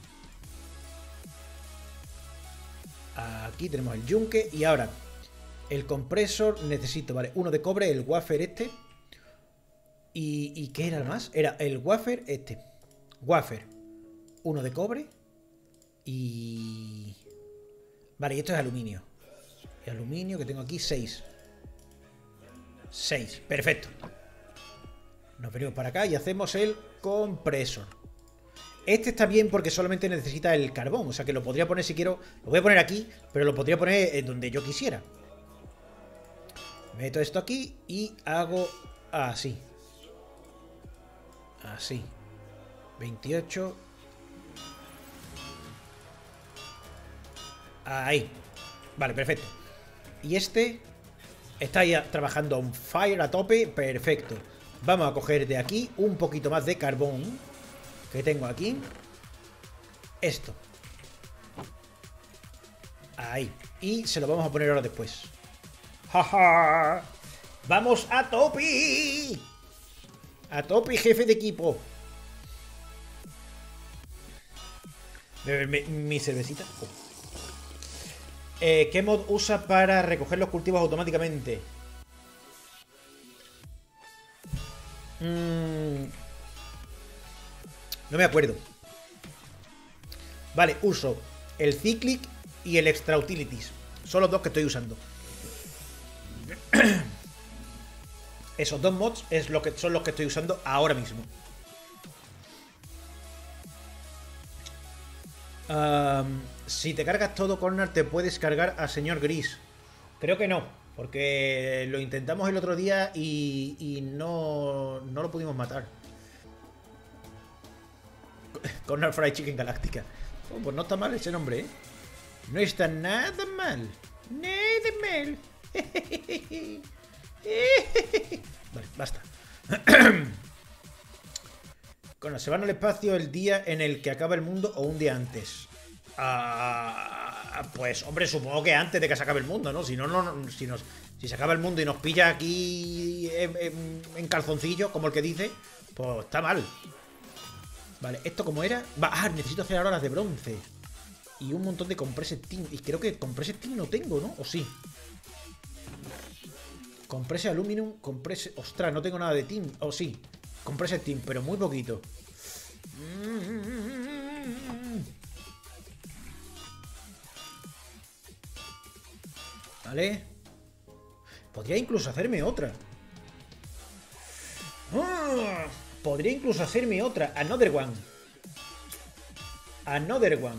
Aquí tenemos el yunque. Y ahora El compresor necesito, vale, uno de cobre, el wafer este. ¿Y, ¿y qué era el más? Era el wafer este. Wafer. Uno de cobre. Y... Vale, y esto es aluminio. Y aluminio que tengo aquí, seis. seis, perfecto. Nos venimos para acá y hacemos el compresor. Este está bien porque solamente necesita el carbón. O sea que lo podría poner si quiero. Lo voy a poner aquí, pero lo podría poner en donde yo quisiera. Meto esto aquí y hago así. Así. veintiocho. Ahí. Vale, perfecto. Y este está ya trabajando on fire a tope. Perfecto. Vamos a coger de aquí un poquito más de carbón que tengo aquí. Esto. Ahí. Y se lo vamos a poner ahora después. ¡Jaja! ¡Vamos a tope! A tope, jefe de equipo. Beberme mi cervecita. Oh. Eh, ¿Qué mod usa para recoger los cultivos automáticamente? Mm, no me acuerdo. Vale, uso el Cyclic y el Extra Utilities. Son los dos que estoy usando. Esos dos mods es lo que, son los que estoy usando ahora mismo. Um, si te cargas todo, Corner, te puedes cargar a Señor Gris. Creo que no, porque lo intentamos el otro día y, y no, no lo pudimos matar. Corner Fried Chicken Galáctica. Oh, pues no está mal ese nombre, ¿eh? No está nada mal. Nada mal. Vale, basta. Bueno, se van al espacio el día en el que acaba el mundo o un día antes. Ah, pues, hombre, supongo que antes de que se acabe el mundo, ¿no? Si no, no, no si, nos, si se acaba el mundo y nos pilla aquí en, en, en calzoncillo, como el que dice, pues está mal. Vale, ¿esto cómo era? Va, ah, necesito hacer ahora las de bronce. Y un montón de Compressed Tin. Y creo que Compressed Tin no tengo, ¿no? ¿O sí? Compressed Aluminum, Compressed... Ostras, no tengo nada de tin. ¿O sí? Compressed Tin, pero muy poquito. Vale. Podría incluso hacerme otra. Podría incluso hacerme otra. Another one. Another one.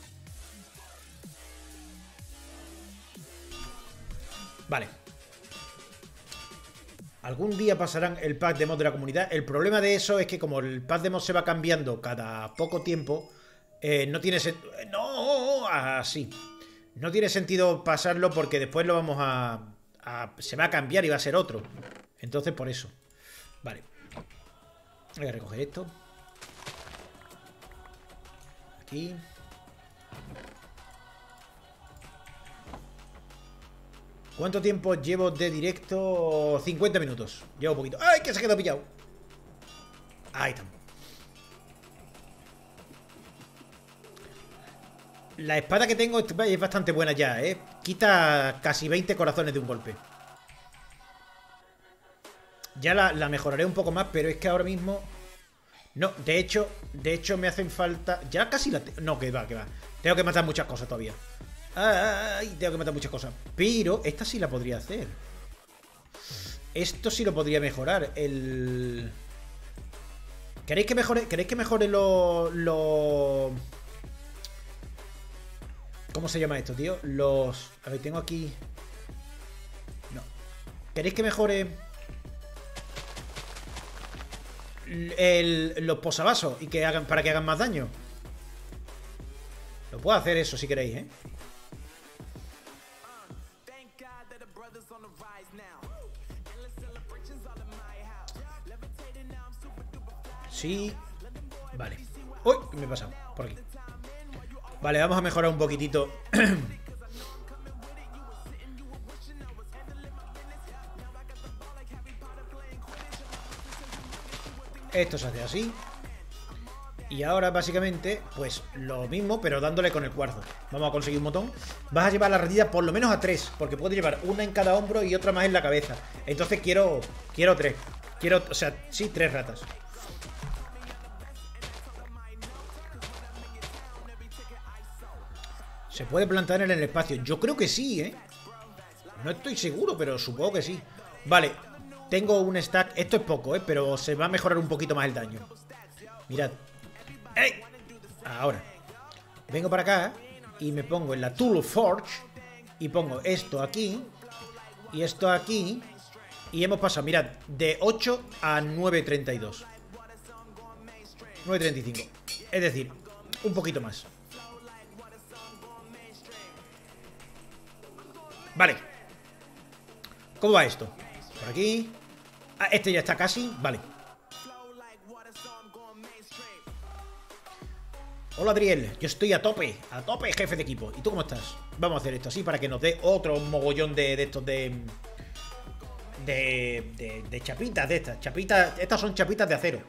Vale. Algún día pasarán el pack de mod de la comunidad. El problema de eso es que como el pack de mod se va cambiando cada poco tiempo, eh, no tiene sentido... No, así. No tiene sentido pasarlo porque después lo vamos a, a... Se va a cambiar y va a ser otro. Entonces por eso. Vale. Voy a recoger esto. Aquí. ¿Cuánto tiempo llevo de directo? cincuenta minutos. Llevo poquito. ¡Ay, que se quedó pillado! Ahí está. La espada que tengo es bastante buena ya, ¿eh? Quita casi veinte corazones de un golpe. Ya la, la mejoraré un poco más, pero es que ahora mismo... No, de hecho, de hecho me hacen falta... Ya casi la... No, que va, que va. Tengo que matar muchas cosas todavía. Ay, tengo que matar muchas cosas. Pero esta sí la podría hacer. Esto sí lo podría mejorar. El... ¿Queréis que mejore? ¿Queréis que mejore lo... lo... ¿Cómo se llama esto, tío? Los... A ver, tengo aquí... No. ¿Queréis que mejore... El... los posavasos y que hagan... para que hagan más daño? Lo puedo hacer eso si queréis, ¿eh? Sí. Vale. Uy, ¿qué me he pasado? Por aquí. Vale, vamos a mejorar un poquitito. Esto se hace así. Y ahora, básicamente, pues lo mismo, pero dándole con el cuarzo. Vamos a conseguir un montón. Vas a llevar la ratilla por lo menos a tres, porque puedo llevar una en cada hombro y otra más en la cabeza. Entonces quiero, quiero tres. Quiero, o sea, sí, tres ratas. ¿Se puede plantar en el espacio? Yo creo que sí, ¿eh? No estoy seguro, pero supongo que sí. Vale, tengo un stack. Esto es poco, ¿eh? Pero se va a mejorar un poquito más el daño. Mirad. ¡Ey! Ahora. Vengo para acá y me pongo en la Tool Forge y pongo esto aquí y esto aquí. Y hemos pasado, mirad, de ocho a nueve treinta y dos. nueve treinta y cinco. Es decir, un poquito más. Vale. ¿Cómo va esto? Por aquí. Ah, este ya está casi. Vale. Hola, Adriel. Yo estoy a tope. A tope, jefe de equipo. ¿Y tú cómo estás? Vamos a hacer esto así para que nos dé otro mogollón de, de estos de... De, de... De chapitas de estas. Chapitas... Estas son chapitas de acero.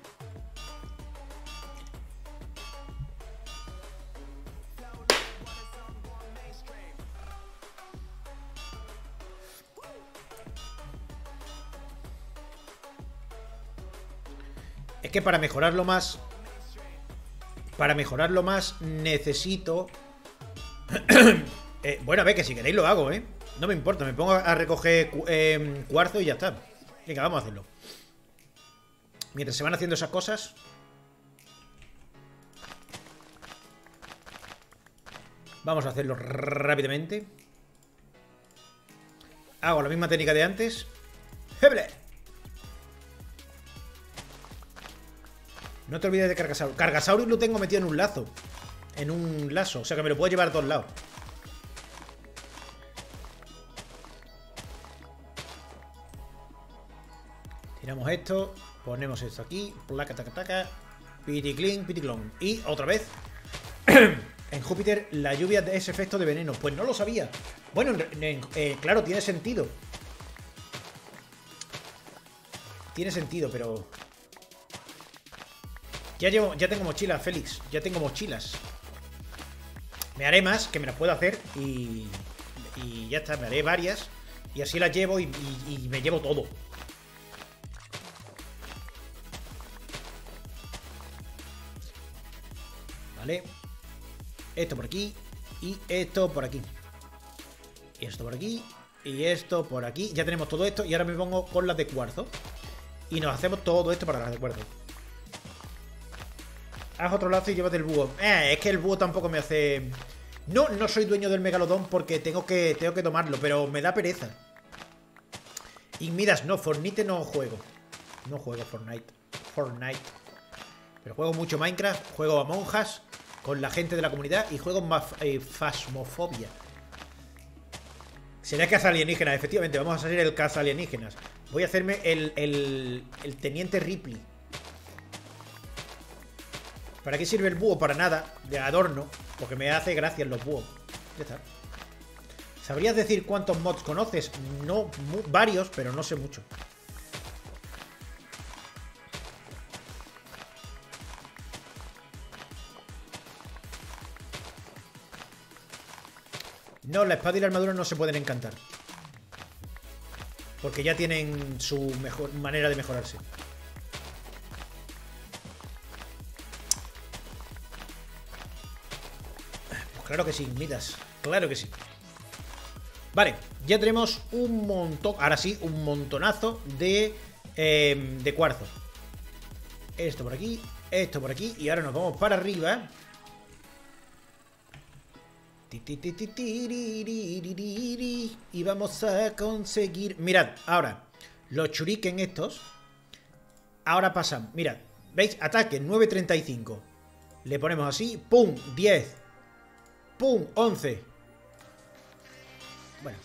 Es que para mejorarlo más... Para mejorarlo más necesito... eh, bueno, a ver, que si queréis lo hago, ¿eh? No me importa, me pongo a recoger eh, cuarzo y ya está. Venga, vamos a hacerlo. Mientras se van haciendo esas cosas... Vamos a hacerlo rápidamente. Hago la misma técnica de antes. ¡Heble! No te olvides de Cargasaurus. Cargasaurus lo tengo metido en un lazo. En un lazo. O sea que me lo puedo llevar a todos lados. Tiramos esto. Ponemos esto aquí. Placa, taca, taca. Piticlin, piticlón. Y otra vez. En Júpiter la lluvia es efecto de veneno. Pues no lo sabía. Bueno, en, en, eh, claro, tiene sentido. Tiene sentido, pero... Ya llevo, ya tengo mochilas, Félix. Ya tengo mochilas. Me haré más, que me las puedo hacer. Y, y ya está, me haré varias. Y así las llevo y, y, y me llevo todo. Vale. Esto por aquí. Y esto por aquí. Y esto por aquí. Y esto por aquí. Ya tenemos todo esto. Y ahora me pongo con las de cuarzo. Y nos hacemos todo esto para las de cuarzo. Haz otro lazo y llévate el búho. Eh, es que el búho tampoco me hace... No, no soy dueño del megalodón porque tengo que, tengo que tomarlo, pero me da pereza. Y miras, no, Fortnite no juego. No juego Fortnite. Fortnite. Pero juego mucho Minecraft, juego a monjas con la gente de la comunidad y juego más eh, Phasmophobia. Será caza alienígenas, efectivamente, vamos a salir el caza alienígenas. Voy a hacerme el, el, el teniente Ripley. ¿Para qué sirve el búho? Para nada, de adorno, porque me hace gracia los búhos. Ya está. ¿Sabrías decir cuántos mods conoces? No, varios, pero no sé mucho. No, la espada y la armadura no se pueden encantar. Porque ya tienen su mejor manera de mejorarse. Claro que sí, Midas. Claro que sí. Vale, ya tenemos un montón. Ahora sí, un montonazo de, eh, de cuarzo. Esto por aquí, esto por aquí. Y ahora nos vamos para arriba. Y vamos a conseguir... Mirad, ahora, los shuriken estos. Ahora pasan, mirad. ¿Veis? Ataque nueve treinta y cinco. Le ponemos así, pum, diez. ¡Pum! once. Bueno.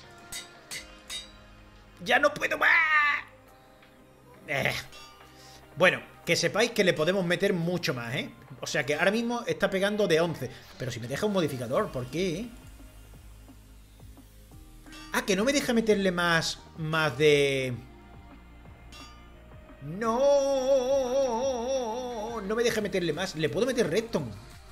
¡Ya no puedo más! Eh. Bueno, que sepáis que le podemos meter mucho más, ¿eh? O sea que ahora mismo está pegando de once. Pero si me deja un modificador, ¿por qué? Ah, que no me deja meterle más... Más de... No, no me deja meterle más. Le puedo meter redstone.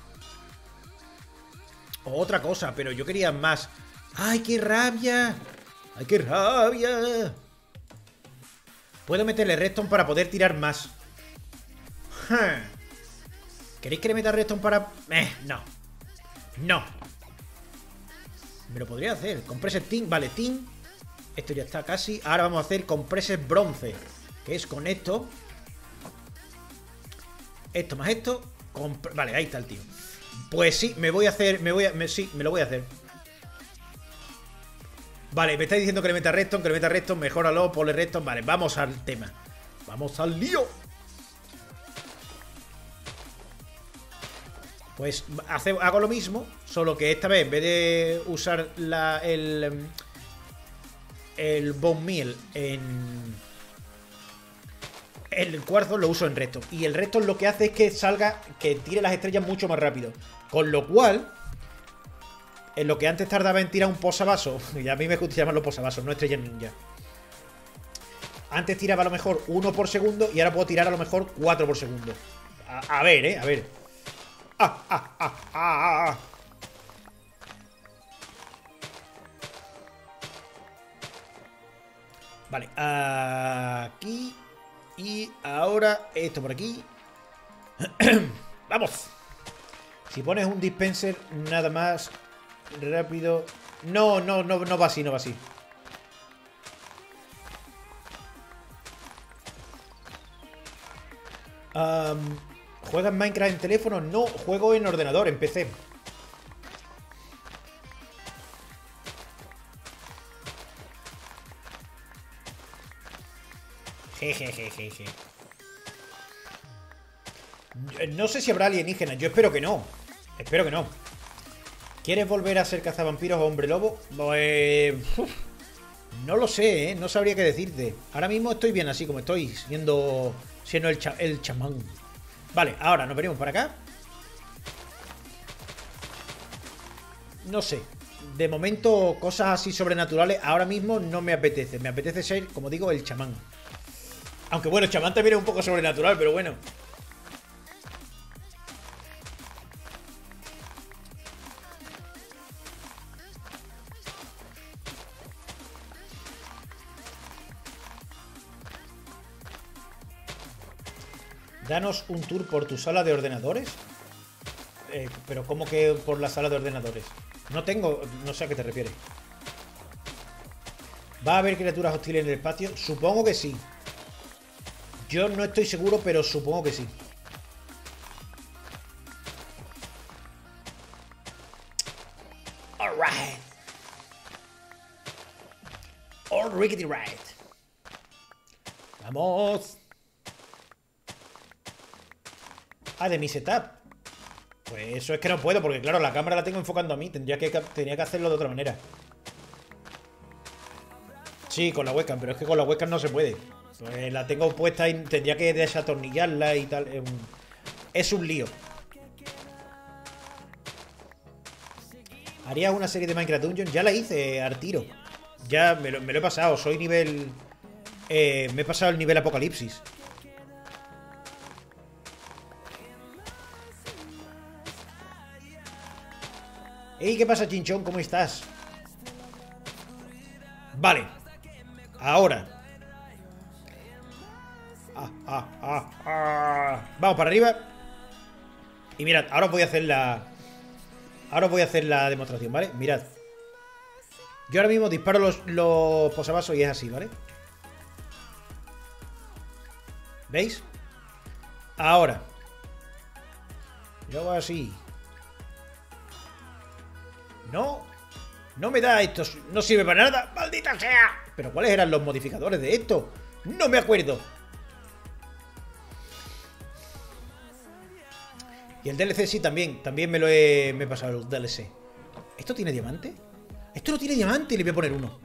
O otra cosa, pero yo quería más. ¡Ay, qué rabia! ¡Ay, qué rabia! Puedo meterle redstone para poder tirar más. ¿Queréis que le meta redstone para...? Eh, no. No. Me lo podría hacer. Compresses tin. Vale, tin. Esto ya está casi. Ahora vamos a hacer compresses bronce. Que es con esto. Esto más esto. Compr vale, ahí está el tío. Pues sí, me voy a hacer... Me voy a... Me, sí, me lo voy a hacer. Vale, me está diciendo que le meta redstone, que le meta redstone. Mejóralo, ponle redstone. Vale, vamos al tema. Vamos al lío. Pues hace, hago lo mismo, solo que esta vez en vez de usar la, el, el bone meal en el cuarzo, lo uso en redstone. Y el redstone lo que hace es que salga, que tire las estrellas mucho más rápido. Con lo cual, en lo que antes tardaba en tirar un posavasos, y a mí me gusta llamarlo posavasos, no estrellas ninja. Antes tiraba a lo mejor uno por segundo y ahora puedo tirar a lo mejor cuatro por segundo. A, a ver, eh, a ver. Ah, ah, ah, ah, ah. Vale, aquí. Y ahora esto por aquí. ¡Vamos! Si pones un dispenser, nada más rápido. No, no, no, no va así, no va así. Um, ¿Juegas Minecraft en teléfono? No, juego en ordenador, en P C. Jejejeje. No sé si habrá alienígenas, yo espero que no. Espero que no. ¿Quieres volver a ser cazavampiros o hombre lobo? Pues... uf, no lo sé, ¿eh? No sabría qué decirte. Ahora mismo estoy bien así como estoy, siendo, siendo el, cha el chamán. Vale, ahora nos venimos para acá. No sé. De momento, cosas así sobrenaturales ahora mismo no me apetece. Me apetece ser, como digo, el chamán. Aunque bueno, el chamán también es un poco sobrenatural, pero bueno. Danos un tour por tu sala de ordenadores. Eh, pero ¿cómo que por la sala de ordenadores? No tengo... No sé a qué te refieres. ¿Va a haber criaturas hostiles en el espacio? Supongo que sí. Yo no estoy seguro, pero supongo que sí. Alright. All rickety right. Vamos. Ah, de mi setup. Pues eso es que no puedo, porque claro, la cámara la tengo enfocando a mí. Tendría que, tenía que hacerlo de otra manera. Sí, con la webcam, pero es que con la webcam no se puede. Pues la tengo puesta y tendría que desatornillarla y tal. Es un, es un lío. ¿Harías una serie de Minecraft Dungeon? Ya la hice, Artiro. Ya me lo, me lo he pasado. Soy nivel... Eh, me he pasado el nivel Apocalipsis. Ey, ¿qué pasa, Chinchón? ¿Cómo estás? Vale. Ahora. Ah, ah, ah, ah. Vamos para arriba. Y mirad, ahora os voy a hacer la... Ahora os voy a hacer la demostración, ¿vale? Mirad. Yo ahora mismo disparo los, los posavasos y es así, ¿vale? ¿Veis? Ahora. Yo hago así. No, no me da esto, no sirve para nada, maldita sea. Pero ¿cuáles eran los modificadores de esto? No me acuerdo. Y el D L C sí, también, también me lo he, me he pasado el D L C. ¿Esto tiene diamante? Esto no tiene diamante y le voy a poner uno.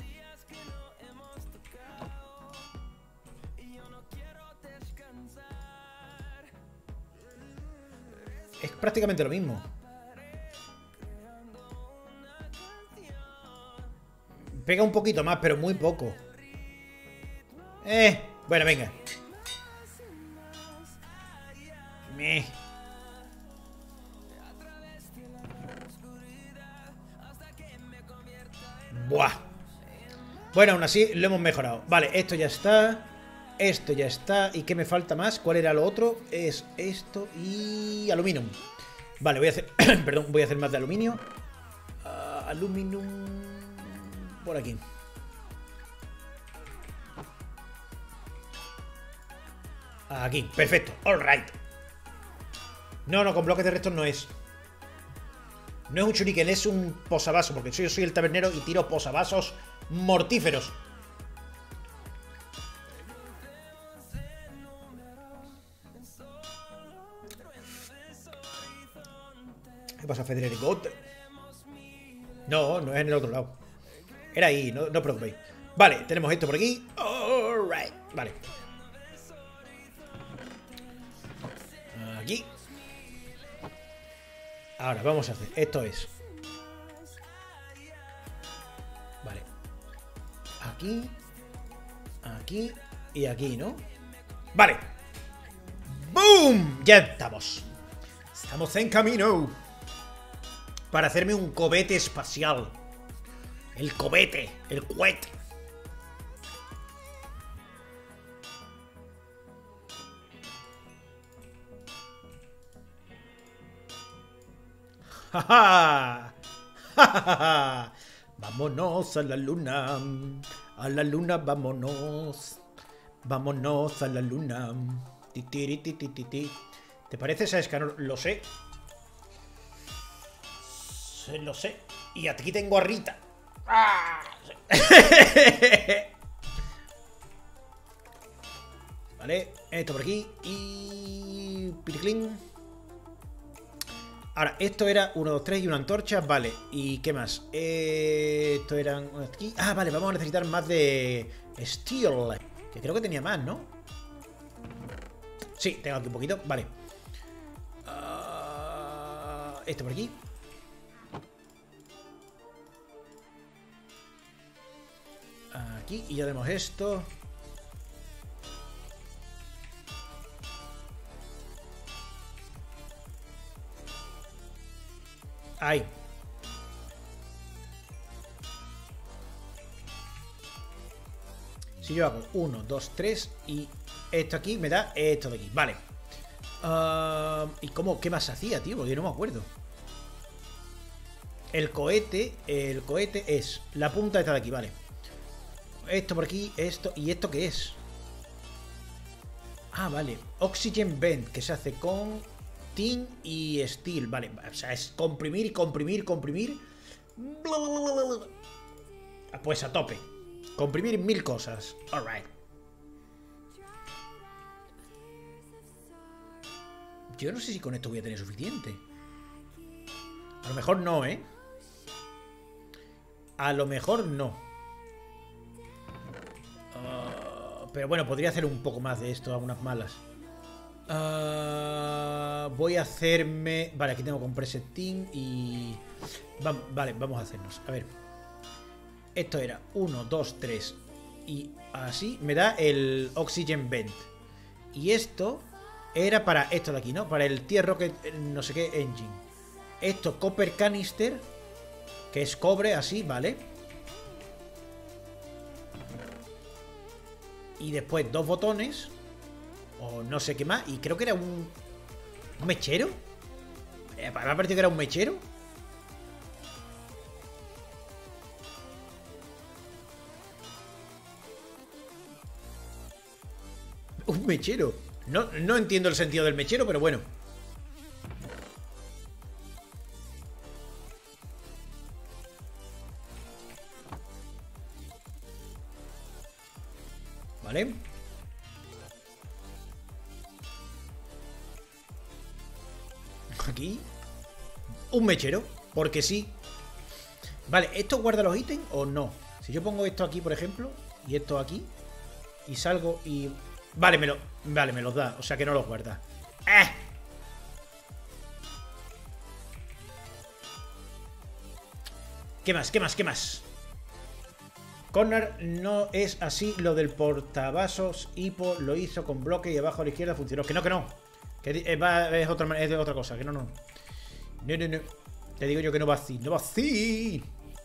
Es prácticamente lo mismo. Pega un poquito más, pero muy poco. Eh, bueno, venga. Meh. Buah. Bueno, aún así lo hemos mejorado. Vale, esto ya está. Esto ya está. ¿Y qué me falta más? ¿Cuál era lo otro? Es esto y aluminium. Vale, voy a hacer... Perdón, voy a hacer más de aluminio. Uh, aluminium... Por aquí. Aquí, perfecto. All right. No, no, con bloques de restos no es. No es un shuriken, es un posavasos. Porque yo soy el tabernero y tiro posavasos mortíferos. ¿Qué pasa, Federico? No, no es en el otro lado. Era ahí, no, no os preocupéis. Vale, tenemos esto por aquí. All right. Vale. Aquí. Ahora, vamos a hacer. Esto es. Vale. Aquí. Aquí. Y aquí, ¿no? Vale. ¡Boom! Ya estamos. Estamos en camino. Para hacerme un cohete espacial. El cohete. El cohete. ¡Ja, ja! ¡Ja, ja, ja! Vámonos a la luna. A la luna vámonos. Vámonos a la luna. Ti, ti, ti, ti, ti, ti. ¿Te parece, sabes que no lo sé? Lo sé. Y aquí tengo a Rita. ¡Ah! Vale, esto por aquí. Y... piriclín. Ahora, esto era uno, dos, tres y una antorcha. Vale, ¿y qué más? Eh, esto eran aquí. Ah, vale, vamos a necesitar más de steel. Que creo que tenía más, ¿no? Sí, tengo aquí un poquito. Vale. Uh, esto por aquí. Aquí, y ya tenemos esto. Ahí. Si yo hago uno, dos, tres y esto aquí me da esto de aquí. Vale. Uh, ¿Y cómo? ¿Qué más hacía, tío? Porque yo no me acuerdo. El cohete, el cohete es la punta esta de aquí, vale. Esto por aquí, esto. ¿Y esto qué es? Ah, vale. Oxygen Vent, que se hace con tin y steel. Vale, o sea, es comprimir y comprimir, comprimir. Pues a tope. Comprimir mil cosas. Alright. Yo no sé si con esto voy a tener suficiente. A lo mejor no, ¿eh? A lo mejor no. Uh, pero bueno, podría hacer un poco más de esto, algunas malas. Uh, voy a hacerme... Vale, aquí tengo compresetín y... Va, vale, vamos a hacernos. A ver. Esto era uno, dos, tres. Y así me da el Oxygen Vent. Y esto era para esto de aquí, ¿no? Para el Tier Rocket no sé qué engine. Esto, Copper Canister, que es cobre, así, ¿vale? Y después dos botones. O no sé qué más. Y creo que era un... ¿Un mechero? Me ha parecido que era un mechero. Un mechero. No, no entiendo el sentido del mechero, pero bueno. Vale. Aquí. Un mechero. Porque sí. Vale, ¿esto guarda los ítems o no? Si yo pongo esto aquí, por ejemplo, y esto aquí, y salgo y... Vale, me lo, vale, me los da. O sea que no los guarda. ¡Eh! ¿Qué más? ¿Qué más? ¿Qué más? Connor no es así lo del portavasos. Hipo lo hizo con bloque y abajo a la izquierda funcionó. Que no, que no. Que es, va, es, otra, es de otra cosa, que no, no. No, no, no. Te digo yo que no va así. No va así.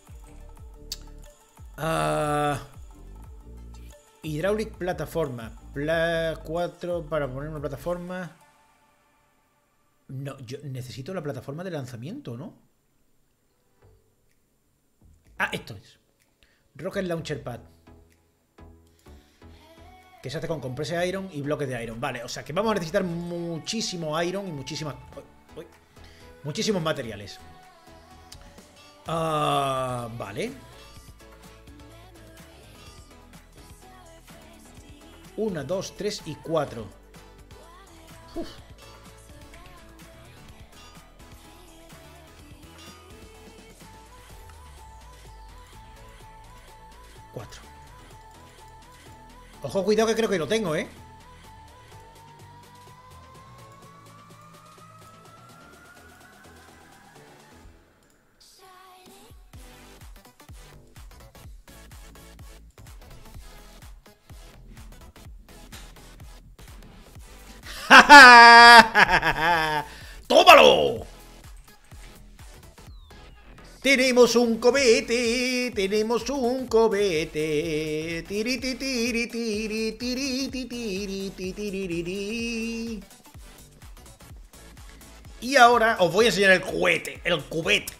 Ah... Hydraulic plataforma. Pla cuatro para poner una plataforma. No, yo necesito la plataforma de lanzamiento, ¿no? Ah, esto es. Rocket Launcher Pad. Que se hace con comprese iron y bloques de iron. Vale, o sea que vamos a necesitar muchísimo iron y muchísimas... Uy, uy, muchísimos materiales. Uh, vale. Una, dos, tres y cuatro. Uf. Cuatro. Ojo, cuidado que creo que lo tengo, ¿eh? ¡Tómalo! Tenemos un cohete, tenemos un cohete. Tiri, tiri, tiri, tiri, tiri, tiri, tiri, tiri. Y ahora os voy a enseñar el cohete, el cubete.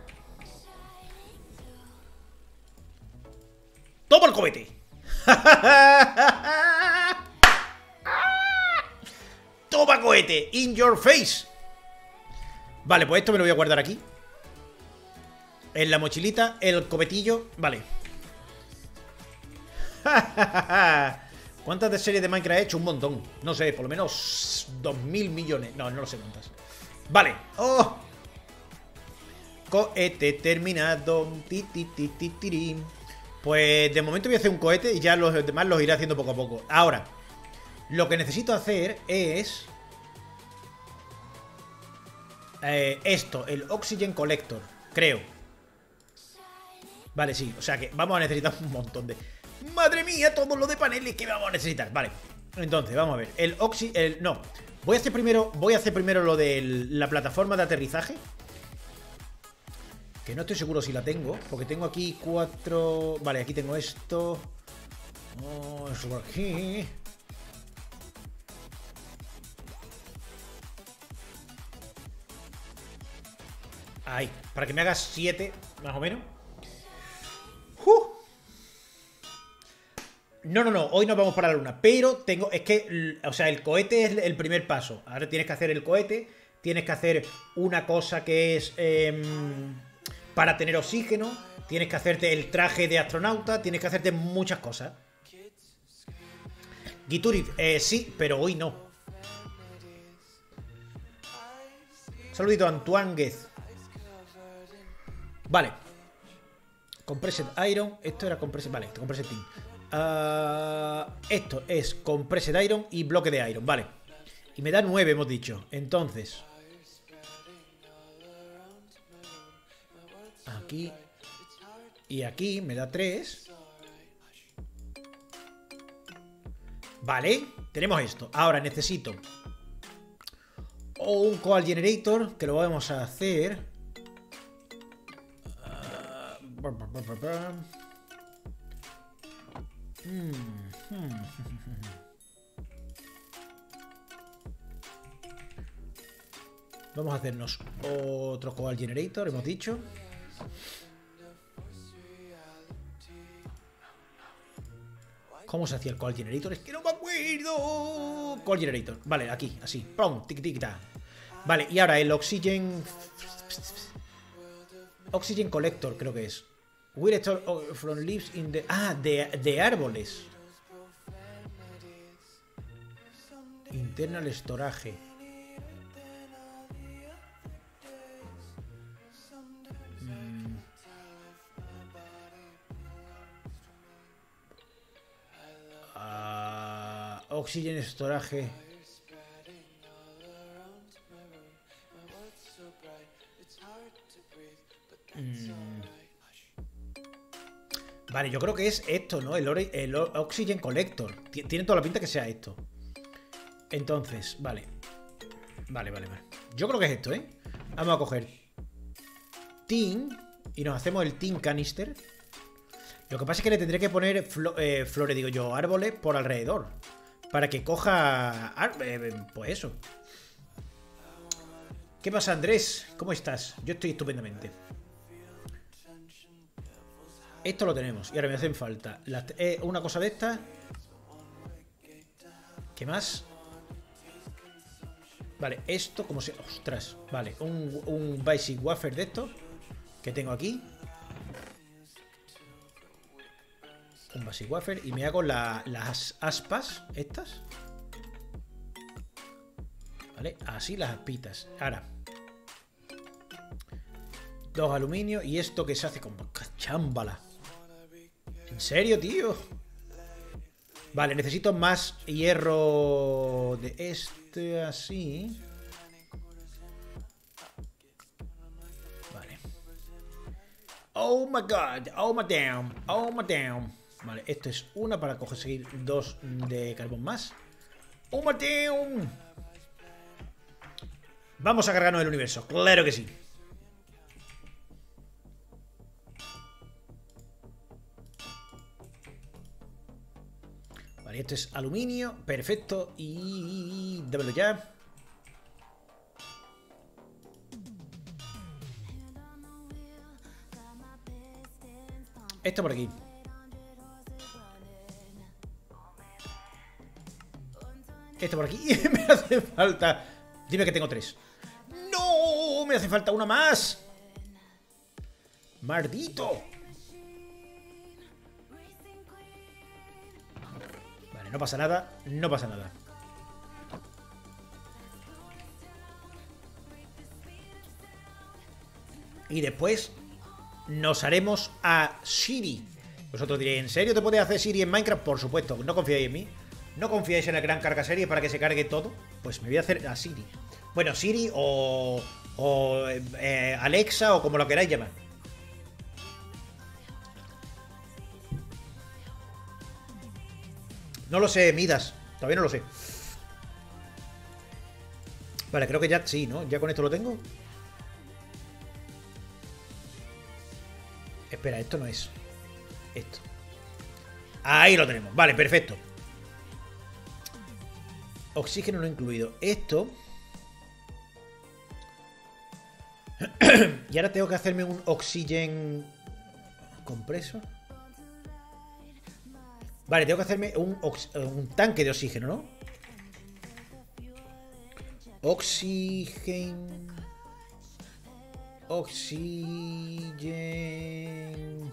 ¡Toma el cohete! ¡Toma cohete! ¡In your face! Vale, pues esto me lo voy a guardar aquí. En la mochilita, el cohetillo. Vale. ¿Cuántas de series de Minecraft he hecho? Un montón. No sé, por lo menos dos mil millones. No, no lo sé cuántas. Vale. ¡Oh! Cohete terminado. Ti, ti, ti, ti, ti. Pues de momento voy a hacer un cohete y ya los demás los iré haciendo poco a poco. Ahora, lo que necesito hacer es... Eh, esto, el Oxygen Collector, creo. Vale, sí, o sea que vamos a necesitar un montón de... ¡Madre mía! Todo lo de paneles que vamos a necesitar. Vale, entonces, vamos a ver. El Oxy... El, no, voy a hacer primero Voy a hacer primero lo de la plataforma de aterrizaje. Que no estoy seguro si la tengo, porque tengo aquí cuatro... Vale, aquí tengo esto. Oh, eso por aquí. Ahí, para que me hagas siete, más o menos. ¡Uh! No, no, no, hoy no vamos para la luna. Pero tengo, es que, o sea, el cohete es el primer paso. Ahora tienes que hacer el cohete. Tienes que hacer una cosa que es... Eh, para tener oxígeno, tienes que hacerte el traje de astronauta, tienes que hacerte muchas cosas. Gituri, eh, sí, pero hoy no. Saludito a Antoine Guez. Vale. Compressed Iron. Esto era Compressed... Vale, Compressed Tin. Uh, esto es Compressed Iron y bloque de Iron. Vale. Y me da nueve, hemos dicho. Entonces... Aquí y aquí me da tres. Vale, tenemos esto. Ahora necesito un Coal Generator, que lo vamos a hacer. Vamos a hacernos otro Coal Generator, hemos dicho. ¿Cómo se hacía el Coal Generator? Es que no me acuerdo. Coal Generator. Vale, aquí, así. ¡Pum! Tic, tic, ta. Vale, y ahora el Oxygen... Oxygen Collector, creo que es. Will store from leaves in the... Ah, de, de árboles. Internal storage. Oxygen storage. Mm. Vale, yo creo que es esto, ¿no? El, el Oxygen Collector. Tiene toda la pinta que sea esto. Entonces, vale. Vale, vale, vale. Yo creo que es esto, ¿eh? Vamos a coger tin y nos hacemos el tin canister. Lo que pasa es que le tendré que poner flo eh, flores, digo yo, árboles por alrededor. Para que coja... Eh, pues eso. ¿Qué pasa, Andrés? ¿Cómo estás? Yo estoy estupendamente. Esto lo tenemos. Y ahora me hacen falta las, eh, una cosa de esta. ¿Qué más? Vale, esto como se... Ostras, vale. Un, un basic wafer de esto que tengo aquí. Un basic wafer. Y me hago la, las aspas estas. Vale, así las aspitas. Ahora dos aluminios. Y esto que se hace con cachámbala. ¿En serio, tío? Vale, necesito más hierro de este así. Vale. Oh my god. Oh my damn. Oh my damn. Vale, esto es una para conseguir dos de carbón más. Oh my damn. Vamos a cargarnos el universo. Claro que sí. Vale, esto es aluminio. Perfecto. Y... dámelo ya. Esto por aquí. Esto por aquí. Me hace falta... Dime que tengo tres. ¡No! Me hace falta una más. ¡Maldito! Vale, no pasa nada. No pasa nada. Y después nos haremos a Siri. Vosotros diréis, ¿en serio te puedes hacer Siri en Minecraft? Por supuesto, no confiáis en mí. ¿No confiáis en el gran carga serie para que se cargue todo? Pues me voy a hacer a Siri. Bueno, Siri o, o eh, Alexa o como lo queráis llamar. No lo sé, Midas. Todavía no lo sé. Vale, creo que ya sí, ¿no? Ya con esto lo tengo. Espera, esto no es. Esto. Ahí lo tenemos. Vale, perfecto. Oxígeno no incluido. Esto. Y ahora tengo que hacerme un oxígeno compresor. Vale, tengo que hacerme un, un tanque de oxígeno, ¿no? Oxígeno. Oxígeno.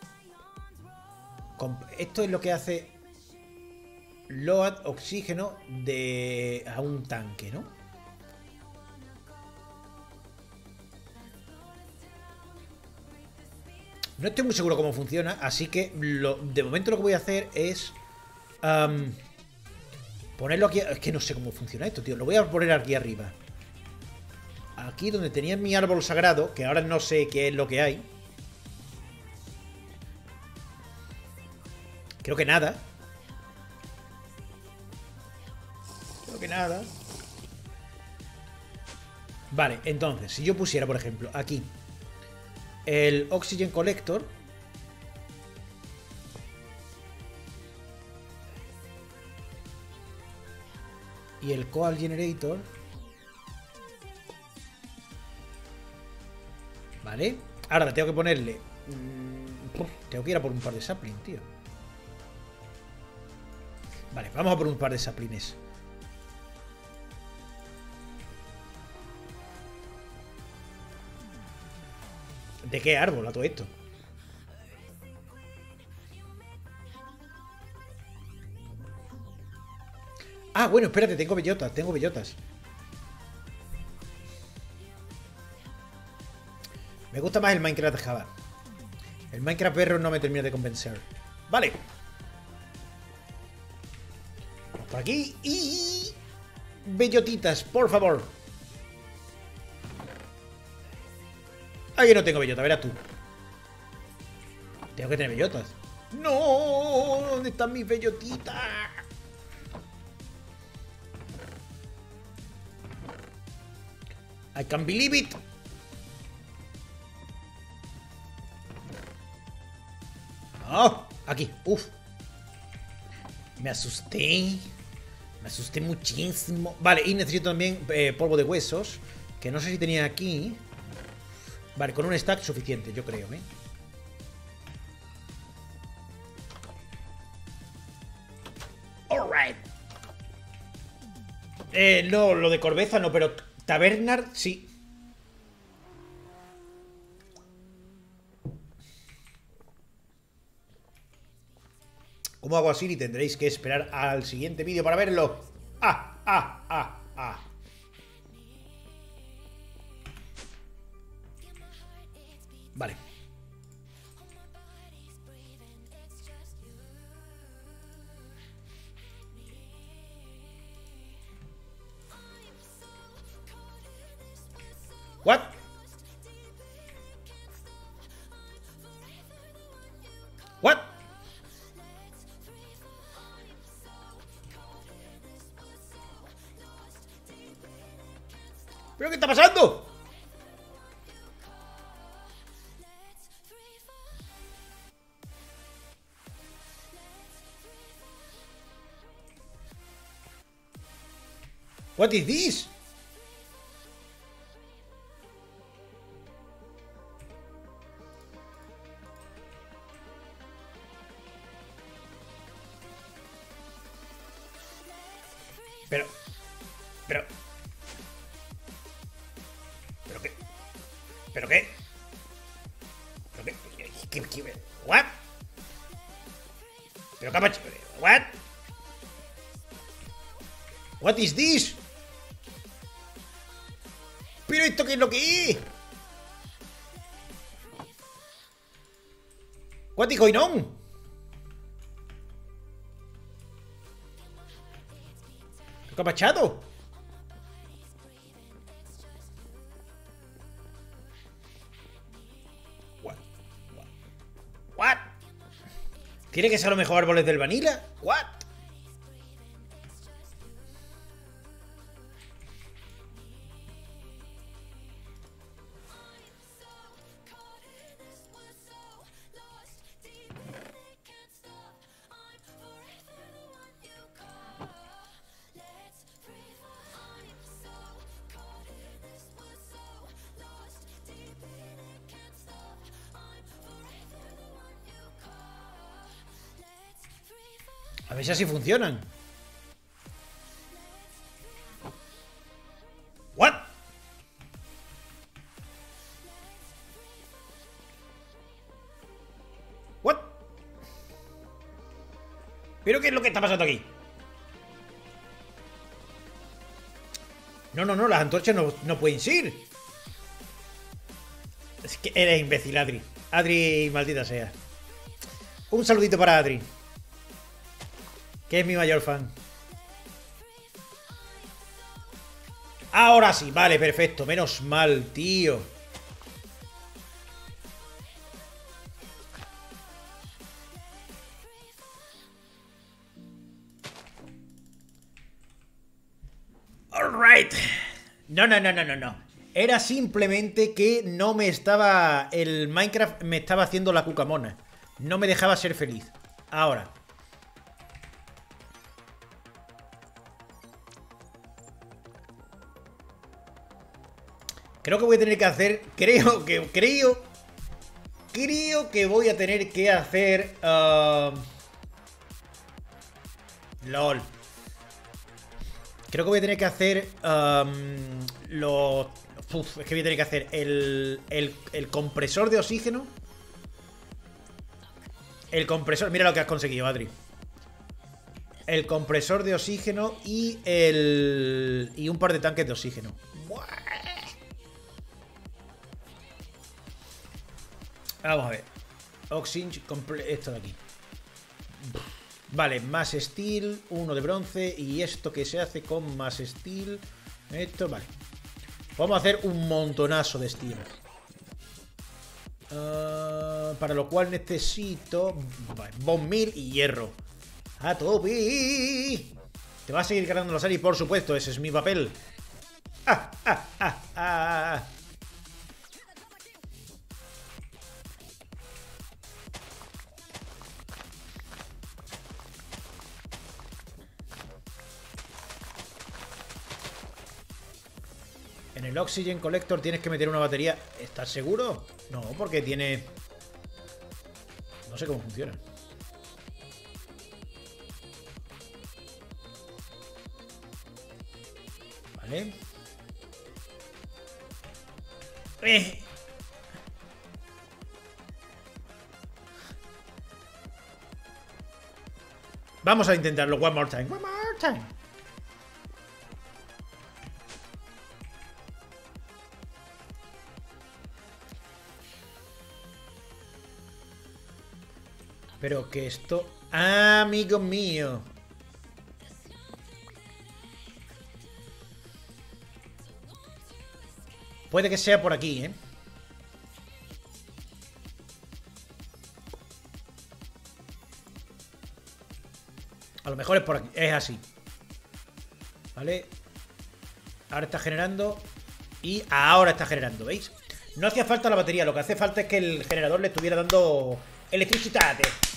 Esto es lo que hace load oxígeno de a un tanque, ¿no? No estoy muy seguro cómo funciona, así que lo, de momento lo que voy a hacer es um, ponerlo aquí. Es que no sé cómo funciona esto, tío. Lo voy a poner aquí arriba. Aquí donde tenía mi árbol sagrado, que ahora no sé qué es lo que hay. Creo que nada. Creo que nada. Vale, entonces, si yo pusiera, por ejemplo, aquí el Oxygen Collector. Y el Coal Generator. Vale. Ahora tengo que ponerle... Tengo que ir a por un par de saplings, tío. Vale, vamos a por un par de saplings. ¿De qué árbol a todo esto? Ah, bueno, espérate, tengo bellotas, tengo bellotas. Me gusta más el Minecraft Java. El Minecraft perro no me termina de convencer. Vale. Vamos por aquí y... bellotitas, por favor. Aquí no tengo bellota, verás tú. Tengo que tener bellotas. ¡No! ¿Dónde están mis bellotitas? I can't believe it. Oh, aquí. Uf. Me asusté. Me asusté muchísimo. Vale, y necesito también eh, polvo de huesos. Que no sé si tenía aquí. Vale, con un stack suficiente, yo creo, ¿eh? Alright. Eh, no, lo de Corveza no, pero Tabernar sí. Como hago así y tendréis que esperar al siguiente vídeo para verlo. ¡Ah! ¡Ah! ¡Ah! ¡Ah! Vale. What? What? ¿Pero qué está pasando? What is this? Pero, pero, pero qué, pero qué, pero qué, qué, qué, what? Pero qué ha hecho, what? What is this? Pero esto qué es lo que es? What is going on? ¿Qué ha pasado? What? What? What? ¿Tiene que ser lo mejor árboles del vanilla? What? A ver si así funcionan. What? What? ¿Pero qué es lo que está pasando aquí? No, no, no, las antorchas no, no pueden ir. Es que eres imbécil, Adri. Adri, maldita sea. Un saludito para Adri, que es mi mayor fan. Ahora sí, vale, perfecto. Menos mal, tío. Alright. No, no, no, no, no, no. Era simplemente que no me estaba... El Minecraft me estaba haciendo la cucamona. No me dejaba ser feliz. Ahora. Creo que voy a tener que hacer... Creo que... Creo... Creo que voy a tener que hacer... Uh, LOL. Creo que voy a tener que hacer... Um, los... Uf, es que voy a tener que hacer el, el, el compresor de oxígeno. El compresor... Mira lo que has conseguido, Adri. El compresor de oxígeno y el... Y un par de tanques de oxígeno. Vamos a ver. Oxygen, esto de aquí. Vale, más steel, uno de bronce. Y esto que se hace con más steel. Esto, vale. Vamos a hacer un montonazo de steel. Uh, para lo cual necesito vale, bone meal y hierro. ¡A tope! Te va a seguir cargando los Ari, por supuesto. Ese es mi papel. ¡Ah, ah, ah, ah! En el Oxygen Collector tienes que meter una batería. ¿Estás seguro? No, porque tiene... No sé cómo funciona. Vale. Eh. Vamos a intentarlo. One more time. One more time. Pero que esto... ¡Ah, amigo mío! Puede que sea por aquí, ¿eh? A lo mejor es por aquí. Es así. ¿Vale? Ahora está generando. Y ahora está generando, ¿veis? No hacía falta la batería. Lo que hace falta es que el generador le estuviera dando electricidad.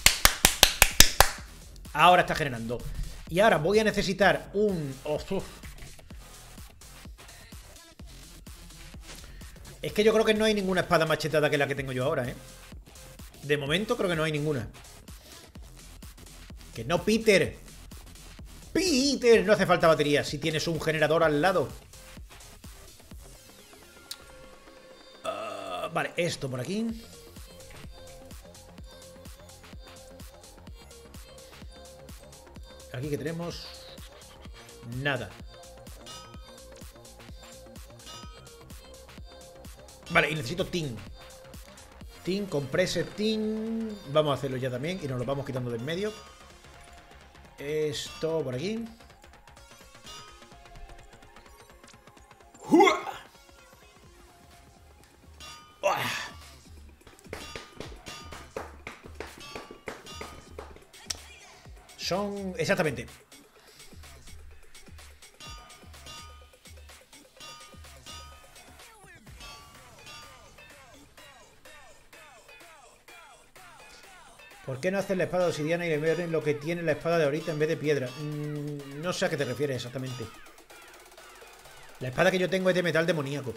Ahora está generando. Y ahora voy a necesitar un... Oh, uf. Es que yo creo que no hay ninguna espada machetada que la que tengo yo ahora, ¿eh? De momento creo que no hay ninguna. Que no, Peter. Peter, no hace falta batería si tienes un generador al lado. Uh, vale, esto por aquí. Aquí que tenemos... Nada. Vale, y necesito tin. Tin, comprese tin. Vamos a hacerlo ya también y nos lo vamos quitando del medio. Esto por aquí. Son... Exactamente. ¿Por qué no hacen la espada de obsidiana y le meten lo que tiene la espada de ahorita en vez de piedra? Mm, no sé a qué te refieres exactamente. La espada que yo tengo es de metal demoníaco.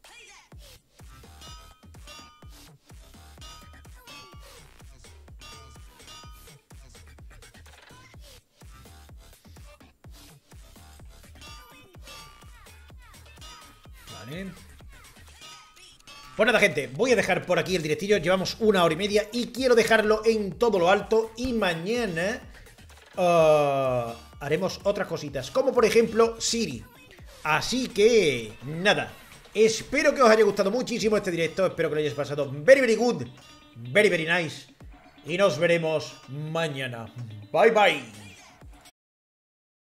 Vale. Pues nada, gente, voy a dejar por aquí el directillo. Llevamos una hora y media y quiero dejarlo en todo lo alto. Y mañana uh, haremos otras cositas, como por ejemplo Siri. Así que, nada, espero que os haya gustado muchísimo este directo. Espero que lo hayáis pasado very, very good, very, very nice. Y nos veremos mañana. Bye, bye.